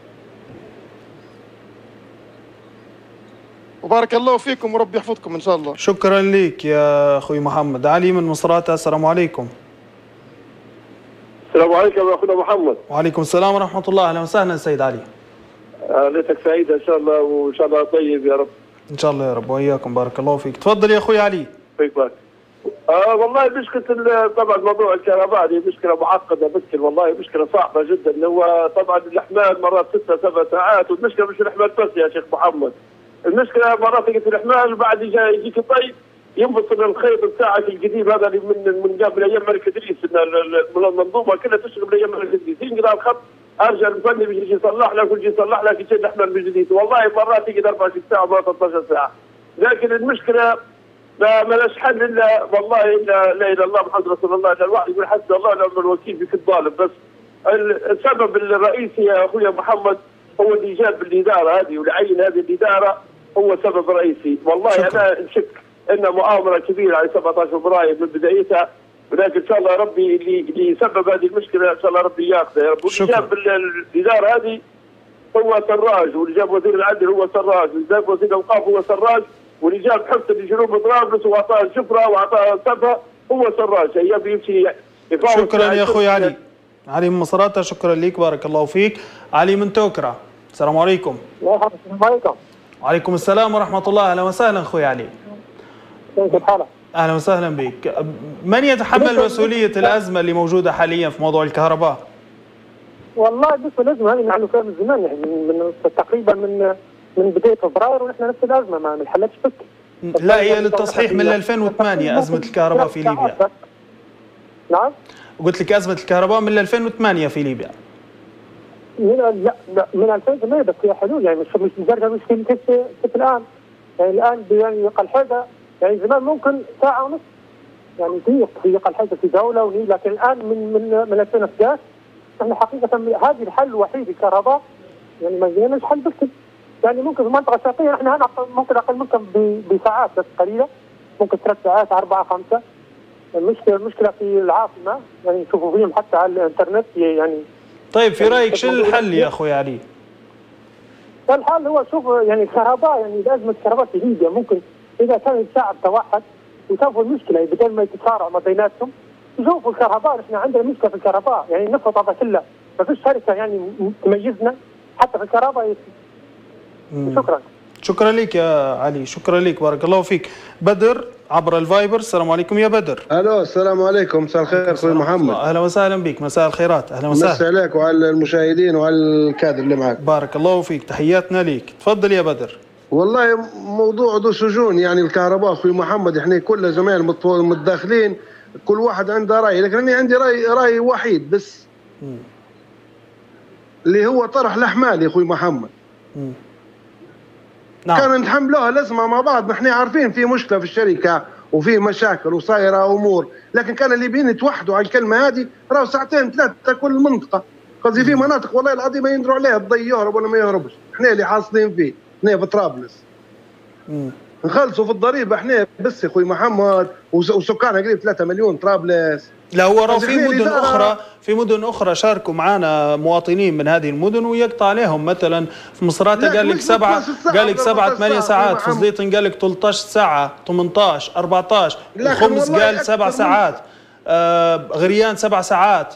وبارك الله فيكم وربي يحفظكم ان شاء الله. شكرا لك يا اخوي محمد. علي من مصراتة، السلام عليكم. السلام عليكم يا اخونا محمد. وعليكم السلام ورحمه الله، اهلا وسهلا سيد علي. ليلتك سعيده ان شاء الله وان شاء الله طيب يا رب. ان شاء الله يا رب واياكم، بارك الله فيك. تفضل يا اخوي علي. فيك بارك. آه والله مشكله طبعا موضوع الكهرباء دي مشكله معقده بس والله مشكله صعبه جدا. هو طبعا الاحمال مرات ستة سبع ساعات، والمشكله مش الاحمال بس يا شيخ محمد، المشكله مرات تجي الاحمال وبعد يجيك طيب ينفصل الخيط بتاعك القديم هذا اللي من من قبل ايام الملك ادريس، المنظومه كلها تشتغل من ايام الملك ادريس، ينقطع الخط ارجع الفني بيجي يصلح لك ويجي يصلح لك يشيل الاحمال من جديد. والله مرات تجي أربعة وعشرين ساعه ومرات ثلاثة عشر ساعه، لكن المشكله ما مالش حل الا والله الا لا اله الا الله محمد رسول الله. الا الواحد يقول حسبي الله ونعم الوكيل في كل ظالم. بس السبب الرئيسي يا اخويا محمد هو اللي جاب الاداره هذه والعين هذه الاداره هو سبب رئيسي. والله شكرا. انا نشك انها مؤامره كبيره على سبعة عشر فبراير من بدايتها، ولكن ان شاء الله ربي اللي اللي سبب هذه المشكله ان شاء الله ربي ياخذه يا رب. واللي جاب الاداره هذه هو سراج، واللي جاب وزير العدل هو سراج، واللي جاب وزير الاوقاف هو سراج، واللي جاب حفظ لجنوب طرابلس واعطاه الجفره واعطاه سبها هو سراج. هي بيمشي. شكرا يا اخوي علي. علي من مصراتة، شكرا لك، بارك الله فيك. علي من توكرة، السلام عليكم. السلام عليكم. وعليكم السلام ورحمة الله. أهلا وسهلا أخوي علي. كيف حالك؟ أهلا وسهلا بك. من يتحمل مسؤولية الأزمة اللي موجودة حاليا في موضوع الكهرباء؟ والله بالنسبة للأزمة هذه نحن كان من زمان يعني من, من تقريبا من من بداية فبراير ونحن نفس الأزمة ما انحلتش فك. لا هي للتصحيح من ألفين وثمانية أزمة الكهرباء في ليبيا. نعم؟ قلت لك أزمة الكهرباء من ألفين وثمانية في ليبيا. من لا لا من ألفين وثمانية بس هي حلول يعني مش مش لدرجة مش كيف كيف الآن. يعني الآن يعني أقل حاجة يعني زمان ممكن ساعة ونص يعني ضيق في أقل حاجة في دولة وني لكن الآن من من من ألفين وأحد عشر احنا حقيقة هذه الحل الوحيد الكهرباء يعني ما لقيناش حل بس يعني ممكن في المنطقة الشرقية احنا هنا ممكن أقل ممكن بساعات بس قليلة ممكن ثلاث ساعات أربعة خمسة. المشكلة المشكلة في العاصمة يعني نشوفوا فيهم حتى على الإنترنت يعني. طيب في رأيك شو الحل يا أخوي علي؟ الحل هو شوف يعني الكهرباء يعني أزمة الكهرباء في ليبيا ممكن إذا كان الشعب توحد وشافوا المشكلة بدل ما يتصارعوا ما بيناتهم يشوفوا الكهرباء. احنا عندنا مشكلة في الكهرباء يعني النفط هذا كله ما فيش شركة يعني تميزنا حتى في الكهرباء. شكرا. شكرا لك يا علي، شكرا لك بارك الله فيك. بدر عبر الفايبر. السلام عليكم يا بدر. الو السلام عليكم، مساء الخير اخوي محمد. اهلا وسهلا بك، مساء الخيرات. اهلا وسهلا. مساء عليك وعلى المشاهدين وعلى الكادر اللي معك. بارك الله فيك، تحياتنا ليك. تفضل يا بدر. والله موضوع ذو سجون يعني الكهرباء اخوي محمد، احنا كل زمايل متداخلين كل واحد عنده راي، لكن انا عندي راي راي وحيد بس م. اللي هو طرح الاحمال يا اخوي محمد. م. نعم. كان نتحملوها الازمه مع بعض، نحن عارفين في مشكله في الشركه وفي مشاكل وصايره امور، لكن كان الليبيين يتوحدوا على الكلمه هذه راهو ساعتين ثلاثه كل منطقه. قصدي في مناطق والله العظيم ما يندروا عليها الضي يهرب ولا ما يهربش، احنا اللي حاصلين فيه، احنا في طرابلس. نخلصوا في الضريبه احنا بس يا اخوي محمد وسكانها قريب ثلاثة مليون طرابلس. لا هو راه في مدن اخرى في مدن اخرى شاركوا معنا مواطنين من هذه المدن ويقطع عليهم، مثلا في مصراتة قال لك سبعه قال لك سبعه ثمانيه ساعات، في زليطن قال لك ثلاثة عشر ساعه ثمانية عشر أربعة عشر، الخمس قال سبع ساعات، آه غريان سبع ساعات.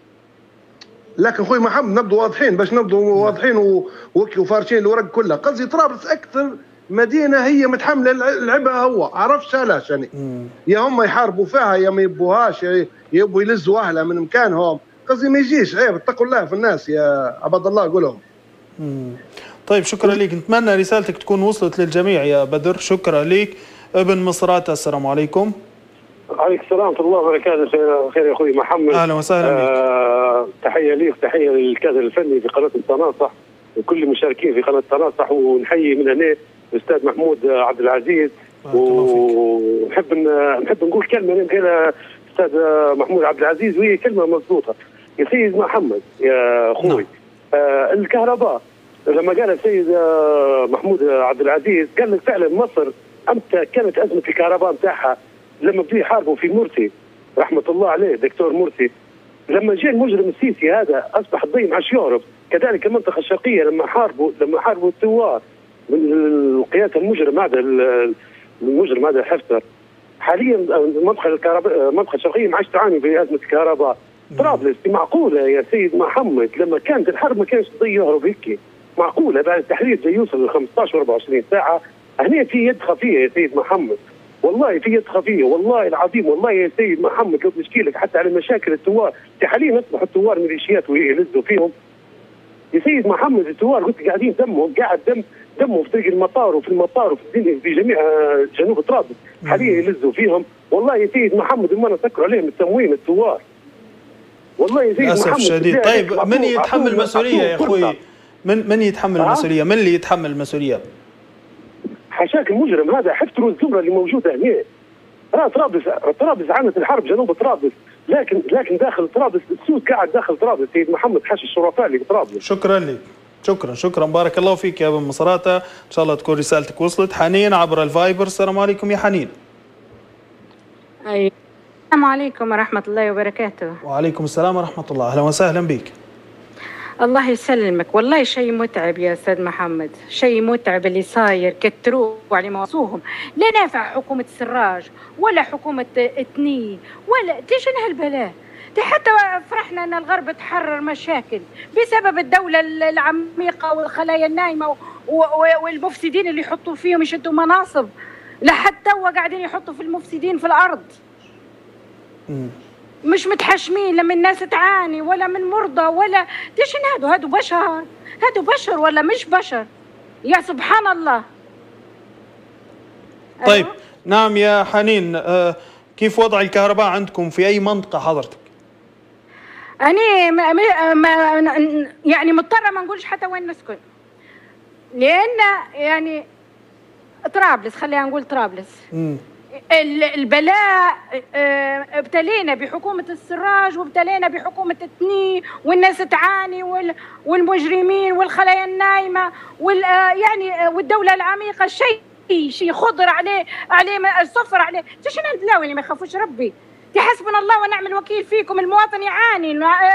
لكن اخوي محمد نبدو واضحين باش نبدو واضحين وفارشين الورق كلها. قصدي طرابلس اكثر مدينه هي متحمله لعبها هو، عرفش علاش يعني. يا هم يحاربوا فيها يا ما يبوهاش، يبوا يلزوا اهلها من مكانهم. قصدي ما يجيش، عيب اتقوا الله في الناس يا عباد الله قولهم. طيب شكرا لك، نتمنى رسالتك تكون وصلت للجميع يا بدر. شكرا لك. ابن مصراتة السلام عليكم. وعليكم السلام ورحمه الله وبركاته. خير يا اخوي محمد. اهلا وسهلا بك. آه تحيه ليك وتحيه للكادر الفني في قناه التناصح وكل المشاركين في قناه التناصح، ونحيي من هنا الاستاذ محمود عبد العزيز. ونحب نحب نقول كلمه قالها الاستاذ محمود عبد العزيز وهي كلمه مضبوطه. يا سيد محمد يا اخوي، آه الكهرباء لما قال السيد آه محمود عبد العزيز قال لك فعلا مصر امتى كانت ازمه الكهرباء نتاعها لما بدوا يحاربوا في مرسي رحمه الله عليه دكتور مرسي. لما جاء المجرم السيسي هذا اصبح الضي مع يهرب. كذلك المنطقه الشرقيه لما حاربوا لما حاربوا الثوار من القياده المجرم هذا المجرم هذا حفتر. حاليا المنطقه الكهرباء المنطقه الشرقيه ما عادش تعاني بازمه الكهرباء. طرابلس معقوله يا سيد محمد لما كانت الحرب ما كانش الضي يهرب هيك؟ معقوله بعد التحرير زي يوصل ل خمسطاش وأربعة وعشرين ساعه؟ هنا في يد خفيه يا سيد محمد، والله في يد خفيه والله العظيم. والله يا سيد محمد لو بنحكي لك حتى على مشاكل الثوار، حاليا اصبحوا الثوار ميليشيات ويلزوا فيهم. يا سيد محمد الثوار قلت قاعدين دمهم قاعد دم دمهم في طريق المطار وفي المطار وفي الدنيا في جميع جنوب طرابلس حاليا يلزوا فيهم. والله يا سيد محمد ما نسكروا عليهم التموين الثوار. والله يا سيد للاسف محمد شديد. طيب من يتحمل المسؤوليه يا اخوي؟ من من يتحمل المسؤوليه؟ من اللي يتحمل المسؤوليه؟ حشاك المجرم هذا حفتروا الزمره اللي موجوده هنا. راه طرابلس طرابلس عانت الحرب جنوب طرابلس، لكن لكن داخل طرابلس السود قاعد داخل طرابلس سيد محمد حش الشرفاء اللي في طرابلس. شكرا لك، شكرا شكرا بارك الله فيك يا ابن مصراتة. ان شاء الله تكون رسالتك وصلت. حنين عبر الفايبر. السلام عليكم يا حنين. ايوه السلام عليكم ورحمه الله وبركاته. وعليكم السلام ورحمه الله، اهلا وسهلا بك. الله يسلمك. والله شيء متعب يا استاذ محمد، شيء متعب اللي صاير. كتروا على موضوعهم، لا نافع حكومه السراج ولا حكومه اتنين ولا تيجن هالبلاء. حتى فرحنا ان الغرب تحرر مشاكل بسبب الدوله العميقه والخلايا النايمه والمفسدين اللي يحطوا فيهم يشدوا مناصب لحتى هو قاعدين يحطوا في المفسدين في الارض. مم. مش متحشمين لا من ناس تعاني ولا من مرضى ولا تشن. هادو هادو بشر، هادو بشر ولا مش بشر؟ يا سبحان الله. طيب أيوه؟ نعم يا حنين، آه كيف وضع الكهرباء عندكم في أي منطقة حضرتك؟ أنا ما ما يعني مضطرة ما نقولش حتى وين نسكن، لأن يعني طرابلس، خلينا نقول طرابلس. مم. البلاء ابتلينا بحكومة السراج وابتلينا بحكومة التني، والناس تعاني والمجرمين والخلايا النايمة وال يعني والدولة العميقة شيء شيء خضر عليه عليه الصفر عليه. تشن البلاوي ما يخافوش ربي. حسبنا الله ونعم الوكيل فيكم. المواطن يعاني،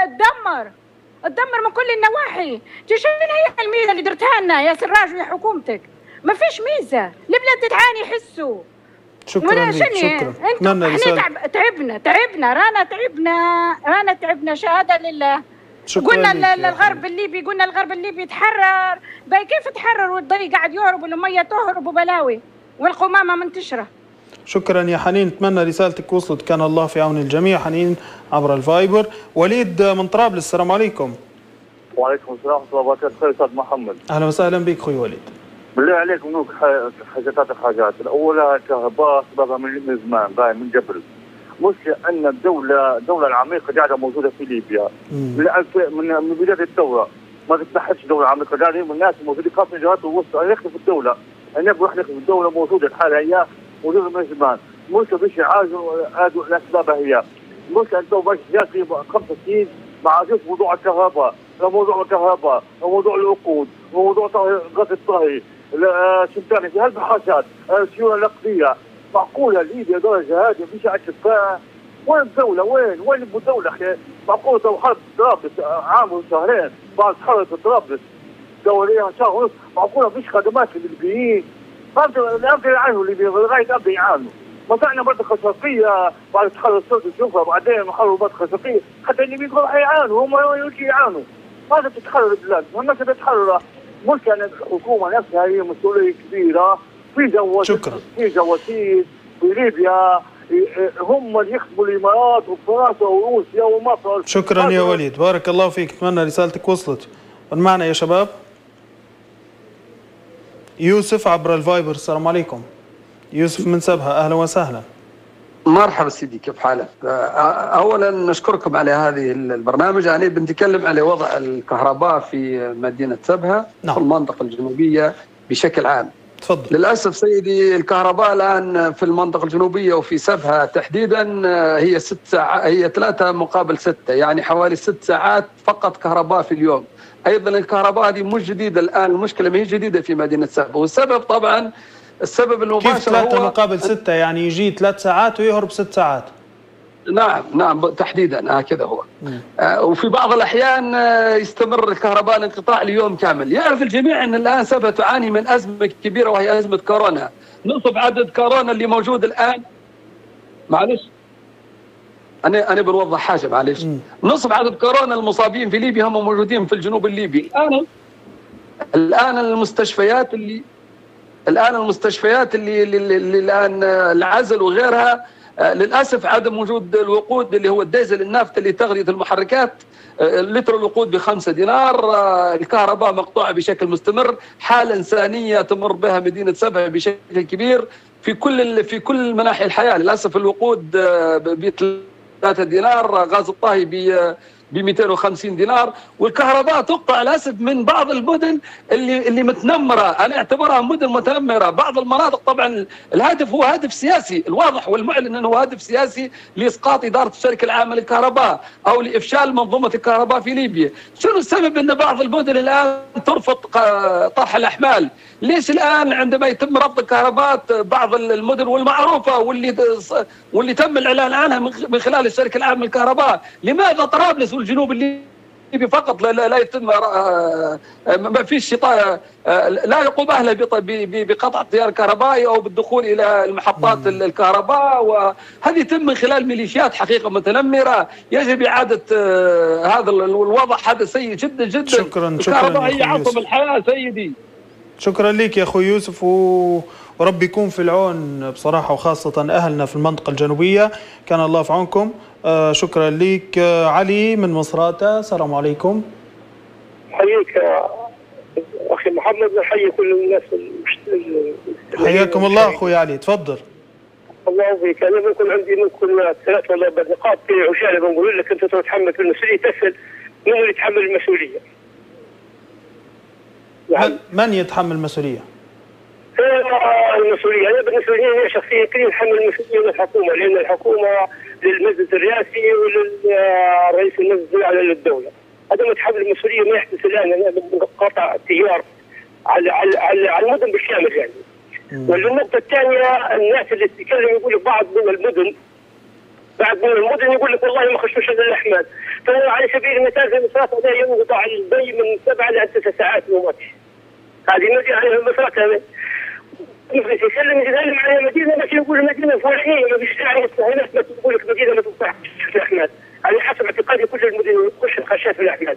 تدمر تدمر من كل النواحي. تشن هي الميزة اللي درتها لنا يا سراج ويا حكومتك؟ ما فيش ميزة، البلاد تتعاني حسوا. شكرا لك، شكرا. اتمنى احنا تعبنا تعبنا رانا تعبنا رانا تعبنا شهاده لله. قلنا الغرب الليبي قلنا الغرب الليبي يتحرر، باي كيف تحرر والضي قاعد يهرب والميه تهرب وبلاوي والقمامه منتشره. شكرا يا حنين، اتمنى رسالتك وصلت. كان الله في عون الجميع. حنين عبر الفايبر. وليد من طرابلس، السلام عليكم. وعليكم السلام ورحمه الله وبركاته. خير استاذ محمد. اهلا وسهلا بك اخوي وليد. بالله عليك منوك حاجات حاجات. الاولى الكهرباء سببها من زمان باين من قبل. مشكلة ان الدوله الدوله العميقه قاعده موجوده في ليبيا من من من بدايه الثوره، ما تتبحثش دوله عميقه، قاعدين الناس موجودين خاصه جهات الوسطى يخطفوا الدوله، انا بروح نخطف الدوله موجوده الحالة هي موجوده من زمان. مشكلة باش يعالجوا هذو الاسباب هي مشكلة الدوله باش جات في خمس سنين ما عادش موضوع الكهرباء، لا موضوع الكهرباء، لا موضوع الوقود، موضوع غاز الطهي، شو ثاني في هالبحاثات، السيوله النقديه. معقوله ليبيا درجه هذه مش عاد وين الدوله؟ وين وين الدوله اخي؟ معقوله تو حرب طرابلس عام وشهرين بعد حرب طرابلس دوليه شهر ونص، معقوله مش خدمات للليبيين؟ الامن يعانوا الليبيين لغايه الامن يعانوا. مصانع منطقه شرقيه بعد تخلص الصوت تشوفها بعدين محلوا منطقه شرقيه حتى الليبيين راح يعانوا، هم يجي يعانوا. ماذا تتحرر البلاد؟ ما تتحرر. مشكلة الحكومة نفسها هي مسؤولية كبيرة في جواسيس في جواسيس في ليبيا هم اللي يخدموا الامارات وفرنسا وروسيا ومصر. شكرا يا وليد، بارك الله فيك، اتمنى رسالتك وصلت. من معنا يا شباب؟ يوسف عبر الفايبر، السلام عليكم. يوسف من سبها، اهلا وسهلا. مرحبا سيدي، كيف حالك؟ اولا نشكركم على هذه البرنامج. انا بنتكلم على وضع الكهرباء في مدينه سبها. نعم. في المنطقه الجنوبيه بشكل عام. تفضل. للاسف سيدي الكهرباء الان في المنطقه الجنوبيه وفي سبها تحديدا هي ست ساعات، هي ثلاثه مقابل سته، يعني حوالي ست ساعات فقط كهرباء في اليوم. ايضا الكهرباء هذه مش جديده الان، المشكله ما هي جديده في مدينه سبها، والسبب طبعا السبب المباشر كيف ثلاثة مقابل ستة؟ يعني يجي ثلاث ساعات ويهرب ست ساعات. نعم نعم تحديدا هكذا هو. آه وفي بعض الأحيان آه يستمر الكهرباء الانقطاع ليوم كامل. يعرف الجميع أن الآن سبها تعاني من أزمة كبيرة وهي أزمة كورونا. نصف عدد كورونا اللي موجود الآن، معلش أنا أنا بنوضح حاجة معلش. نصف عدد كورونا المصابين في ليبيا هم موجودين في الجنوب الليبي. الآن الآن المستشفيات اللي الآن المستشفيات اللي, اللي, اللي الآن العزل وغيرها للأسف عدم وجود الوقود اللي هو الديزل النافط اللي تغذية المحركات. لتر الوقود بخمسة دينار. الكهرباء مقطوعة بشكل مستمر. حالة إنسانية تمر بها مدينة سبها بشكل كبير في كل في كل مناحي الحياة. للأسف الوقود ب ثلاثة دينار، غاز الطهي ب ب مئتين وخمسين دينار، والكهرباء تقطع للاسف من بعض المدن اللي اللي متنمره. انا اعتبرها مدن متنمره. بعض المناطق طبعا الهدف هو هدف سياسي الواضح والمعلن انه هدف سياسي لاسقاط اداره الشركه العامه للكهرباء او لافشال منظومه الكهرباء في ليبيا. شنو السبب ان بعض المدن الان ترفض طرح الاحمال؟ ليش الان عندما يتم رفض الكهرباء بعض المدن والمعروفه واللي واللي تم الاعلان عنها من خلال الشركه العامه للكهرباء، لماذا طرابلس والجنوب الليبي فقط لا, لا يتم ما فيش لا يقوم اهله بقطع التيار الكهربائي او بالدخول الى المحطات الكهرباء، وهذه يتم من خلال ميليشيات حقيقه متنمره. يجب اعاده هذا الوضع، هذا سيء جدا جدا. شكرا الكهرباء هي عصب الحياه سيدي. شكرا لك يا أخوي يوسف، و... ورب يكون في العون بصراحة، وخاصة أهلنا في المنطقة الجنوبية، كان الله في عونكم. آه شكرا لك. آه علي من مصراتة، السلام عليكم. حييك أخي محمد، نحيي كل الناس. حياكم الله أخوي علي، تفضل. الله يعافيك. أنا ممكن عندي ممكن ثلاث ولا أربع نقاط في عشانة بنقول لك أنت تتحمل المسؤولية، تسأل من اللي يتحمل المسؤولية؟ من, من يتحمل المسؤولية؟ المسؤولية أنا بالنسبة لي شخصيا كلي نتحمل المسؤولية من الحكومة، لأن الحكومة للمجلس الرئاسي وللرئيس المجلس على الدولة. هذا متحمل المسؤولية ما يحدث الآن من قطع التيار على على على, على المدن بالكامل يعني. والنقطة الثانية الناس اللي تتكلم يقول لك بعض من المدن بعض من المدن يقول لك والله ما خشوش الا الاحمال. فهو على سبيل المثال في مصرات هذا ينقطع البي من سبع الى تسع ساعات يوماتي. هذه مدينة عليها مصرات هذا. يسلم يتكلم على مدينة ما يقول مدينة فلانية ما فيش داعي للسهلات ما تقول لك مدينة ما تنفعش في الاحمال. هذه حسب اعتقادي كل المدن تخش الخشات في الاحمال.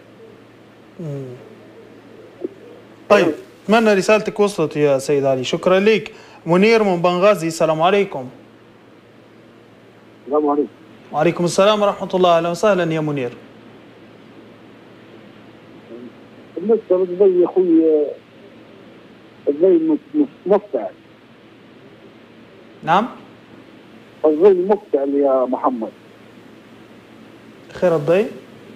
طيب اتمنى رسالتك وصلت يا سيد علي، شكرا لك. منير من بنغازي، السلام عليكم. السلام عليكم. وعليكم السلام ورحمة الله، أهلا وسهلا يا منير. بالنسبة للضي يا أخوي الضي مفتعل. نعم؟ الضي مفتعل يا محمد. خير الضي؟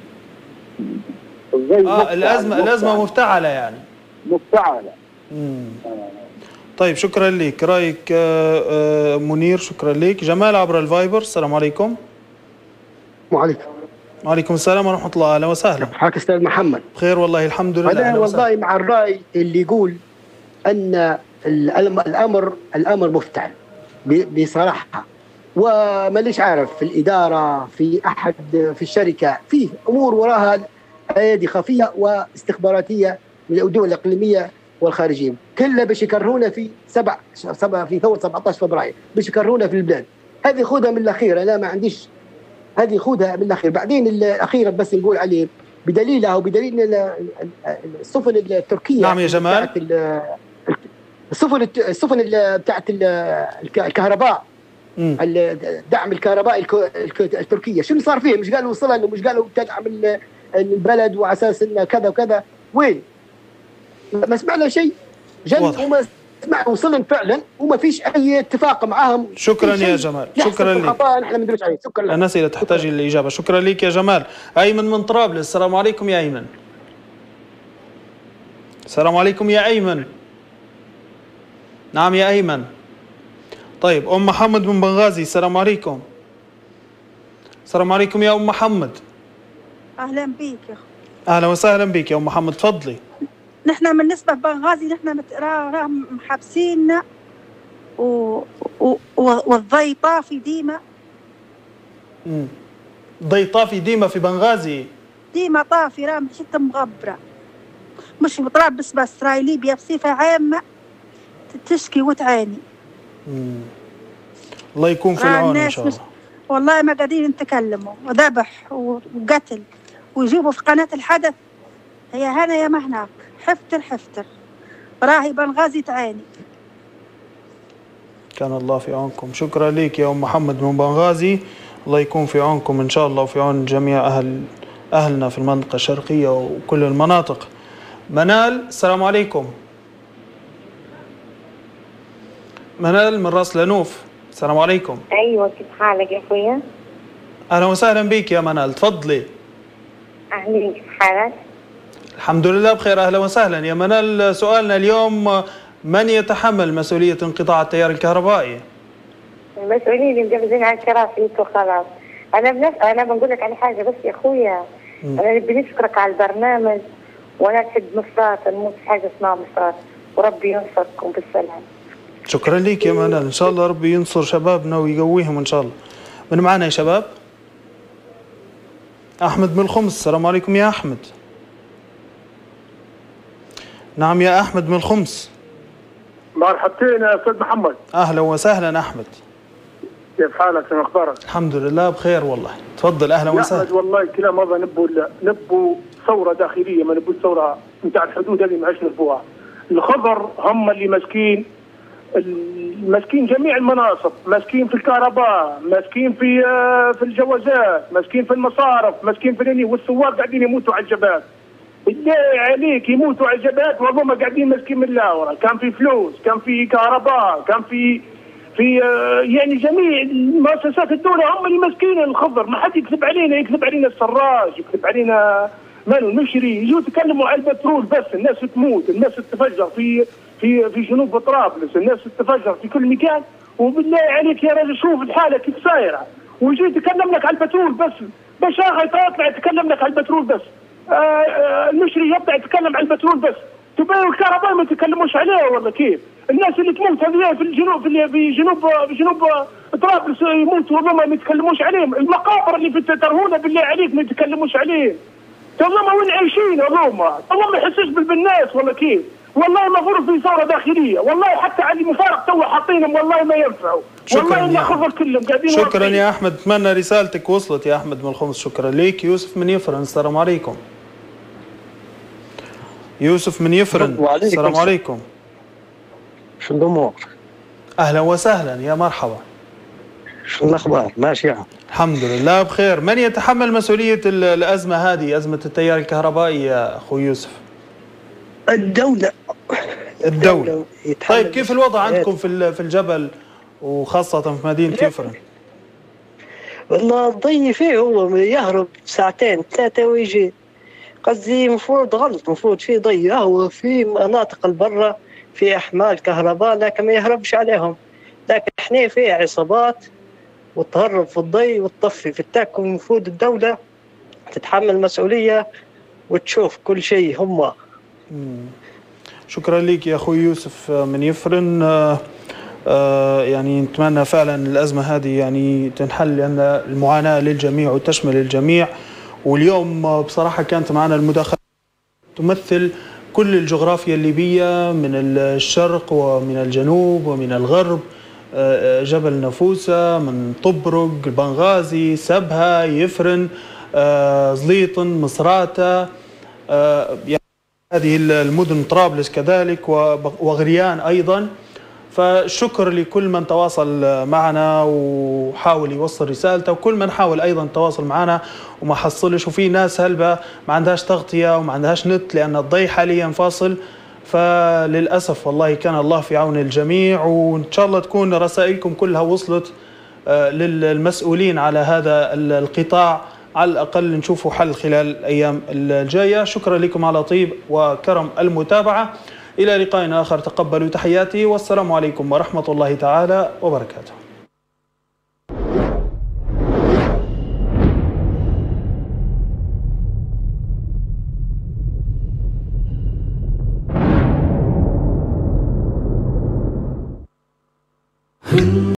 الضي آه الأزمة الأزمة مفتعلة يعني. مفتعلة. امم طيب شكرا لك. رايك منير، شكرا لك. جمال عبر الفايبر، السلام عليكم. وعليكم وعليكم السلام ورحمة الله، أهلا وسهلا. حاك أستاذ محمد. بخير والله الحمد لله. أنا والله مع الرأي اللي يقول أن الأمر الأمر مفتعل بصراحة، وماليش عارف في الإدارة في أحد في الشركة في أمور وراها أيادي خفية واستخباراتية من الدول الإقليمية والخارجية، كلها باش يكرهونا في سبع سبع في ثورة سبعة عشر فبراير، باش يكرهونا في البلاد. هذه خذها من الأخير، أنا ما عنديش، هذه خذها من الأخير. بعدين الأخيرة بس نقول عليه بدليلها وبدليل السفن التركية. نعم يا جمال. السفن السفن بتاعت الكهرباء، الدعم الكهربائي التركية، شنو صار فيه؟ مش قالوا وصلها ومش قالوا تدعم البلد وعلى اساس انه كذا وكذا، وين؟ ما سمعنا شيء جد وما سمعنا وصلنا فعلا وما فيش اي اتفاق معاهم. شكرا يا جمال، شكرا لك. خطا نحن ما ندريش عليه. شكرا لك. الأسئلة تحتاج الى الاجابه. شكرا لك يا جمال. ايمن من طرابلس، السلام عليكم يا ايمن. السلام عليكم يا ايمن. نعم يا ايمن. طيب ام محمد من بنغازي، السلام عليكم. السلام عليكم يا ام محمد. اهلا بيك يا اخي. اهلا وسهلا بك يا ام محمد، تفضلي. نحن بالنسبه لبنغازي نحن محبسيننا و... و... والضي طافي ديما. امم ضي طافي ديما في بنغازي. ديما طافي راه حتى مغبره، مش مطراب بس بس راهي ليبيا بصفه عامه تشكي وتعاني. امم الله يكون في العون ان شاء الله. والله ما قاعدين نتكلموا، وذبح وقتل ويجيبوا في قناه الحدث، هي هنا يا ما هناك، حفتر حفتر، راهي بنغازي تعاني. كان الله في عونكم. شكرا لك يا ام محمد من بنغازي، الله يكون في عونكم ان شاء الله وفي عون جميع اهل اهلنا في المنطقه الشرقيه وكل المناطق. منال، السلام عليكم. منال من راس لانوف، السلام عليكم. ايوه كيف حالك يا اخويا؟ اهلا وسهلا بك يا منال، تفضلي. اهلين، كيف حالك؟ الحمد لله بخير، اهلا وسهلا يا منال. سؤالنا اليوم، من يتحمل مسؤولية انقطاع التيار الكهربائي؟ المسؤولين اللي مجبزين على الكراسي وخلاص. انا بنف... انا بنقول لك على حاجه بس يا اخويا، انا نبي نشكرك على البرنامج، وانا تحب مصرات، نموت في حاجه اسمها مصرات، وربي ينصركم بالسلام. شكرا لك يا منال، ان شاء الله ربي ينصر شبابنا ويقويهم ان شاء الله. من معنا يا شباب؟ احمد من الخمس، السلام عليكم يا احمد. نعم يا احمد من الخمس. مرحبتين يا استاذ محمد. اهلا وسهلا احمد. كيف حالك؟ شنو اخبارك؟ الحمد لله بخير والله، تفضل. اهلا وسهلا. احمد والله كلام هذا نبوا نبوا ثوره داخليه، ما نبوا ثوره نتاع الحدود هذه ما عادش نبوها. الخضر هم اللي ماسكين ماسكين جميع المناصب، ماسكين في الكهرباء، ماسكين في في الجوازات، ماسكين في المصارف، ماسكين في النيل، والثوار قاعدين يموتوا على الجبات. بالله عليك يموتوا على الجبات وهم قاعدين ماسكين من لاورا، كان في فلوس، كان في كهرباء، كان في في يعني جميع مؤسسات الدوله هم اللي ماسكين الخضر، ما حد يكذب علينا، يكذب علينا السراج، يكذب علينا مالو المشري، يجوا يتكلموا على البترول بس، الناس تموت، الناس تتفجر في في في جنوب طرابلس، الناس تتفجر في كل مكان، وبالله عليك يا رجل شوف الحاله كيف صايره، ويجي يتكلم لك على البترول بس، بشاغه يطلع يتكلم لك على البترول بس، آه آه المشري يبدا يتكلم على البترول بس، تبين الكهرباء ما يتكلموش عليها ولا كيف؟ الناس اللي تموت هذه في الجنوب في جنوب في جنوب طرابلس يموتوا والله ما يتكلموش عليهم، المقابر اللي في الترهونه بالله عليك ما يتكلموش عليهم. والله وين عايشين هذوما؟ والله ما يحسوش بالناس ولا كيف؟ والله المفروض في ثوره داخليه، والله حتى على المفارق تو حاطينهم والله ما ينفعوا، والله ما خضر كلهم قاعدين. شكرا يا احمد، اتمنى رسالتك وصلت يا احمد من الخمس. شكرا لك. يوسف من يفرن، السلام عليكم. يوسف من يفرن، السلام عليكم. شو الامور؟ اهلا وسهلا، يا مرحبا. شو الاخبار؟ ماشي يعني. الحمد لله بخير. من يتحمل مسؤوليه الازمه هذه، ازمه التيار الكهربائي يا اخو يوسف؟ الدولة. الدولة. طيب كيف الوضع عندكم في في الجبل وخاصة في مدينة يفرن؟ والله الضي فيه هو يهرب ساعتين ثلاثة ويجي، قصدي مفروض غلط، مفروض في ضي، هو في مناطق البرة في أحمال كهرباء لكن ما يهربش عليهم، لكن احنا في عصابات وتهرب في الضي وتطفي في التاك، المفروض الدولة تتحمل مسؤولية وتشوف كل شيء هم. شكرا لك يا اخوي يوسف من يفرن. آآ آآ يعني نتمنى فعلا الازمه هذه يعني تنحل، لان المعاناه للجميع وتشمل الجميع. واليوم بصراحه كانت معنا المداخله تمثل كل الجغرافيا الليبيه من الشرق ومن الجنوب ومن الغرب، جبل نفوسه، من طبرق، بنغازي، سبها، يفرن، زليطن، مصراته، يعني هذه المدن، طرابلس كذلك، وغريان أيضا. فالشكر لكل من تواصل معنا وحاول يوصل رسالته، وكل من حاول أيضا التواصل معنا وما حصلش. وفي ناس هلبة ما عندهاش تغطية وما عندهاش نت لأن الضي حاليا فاصل، فللأسف والله كان الله في عون الجميع. وإن شاء الله تكون رسائلكم كلها وصلت للمسؤولين على هذا القطاع، على الأقل نشوفوا حل خلال الأيام الجاية. شكرا لكم على طيب وكرم المتابعة، إلى لقاء آخر، تقبلوا تحياتي والسلام عليكم ورحمة الله تعالى وبركاته.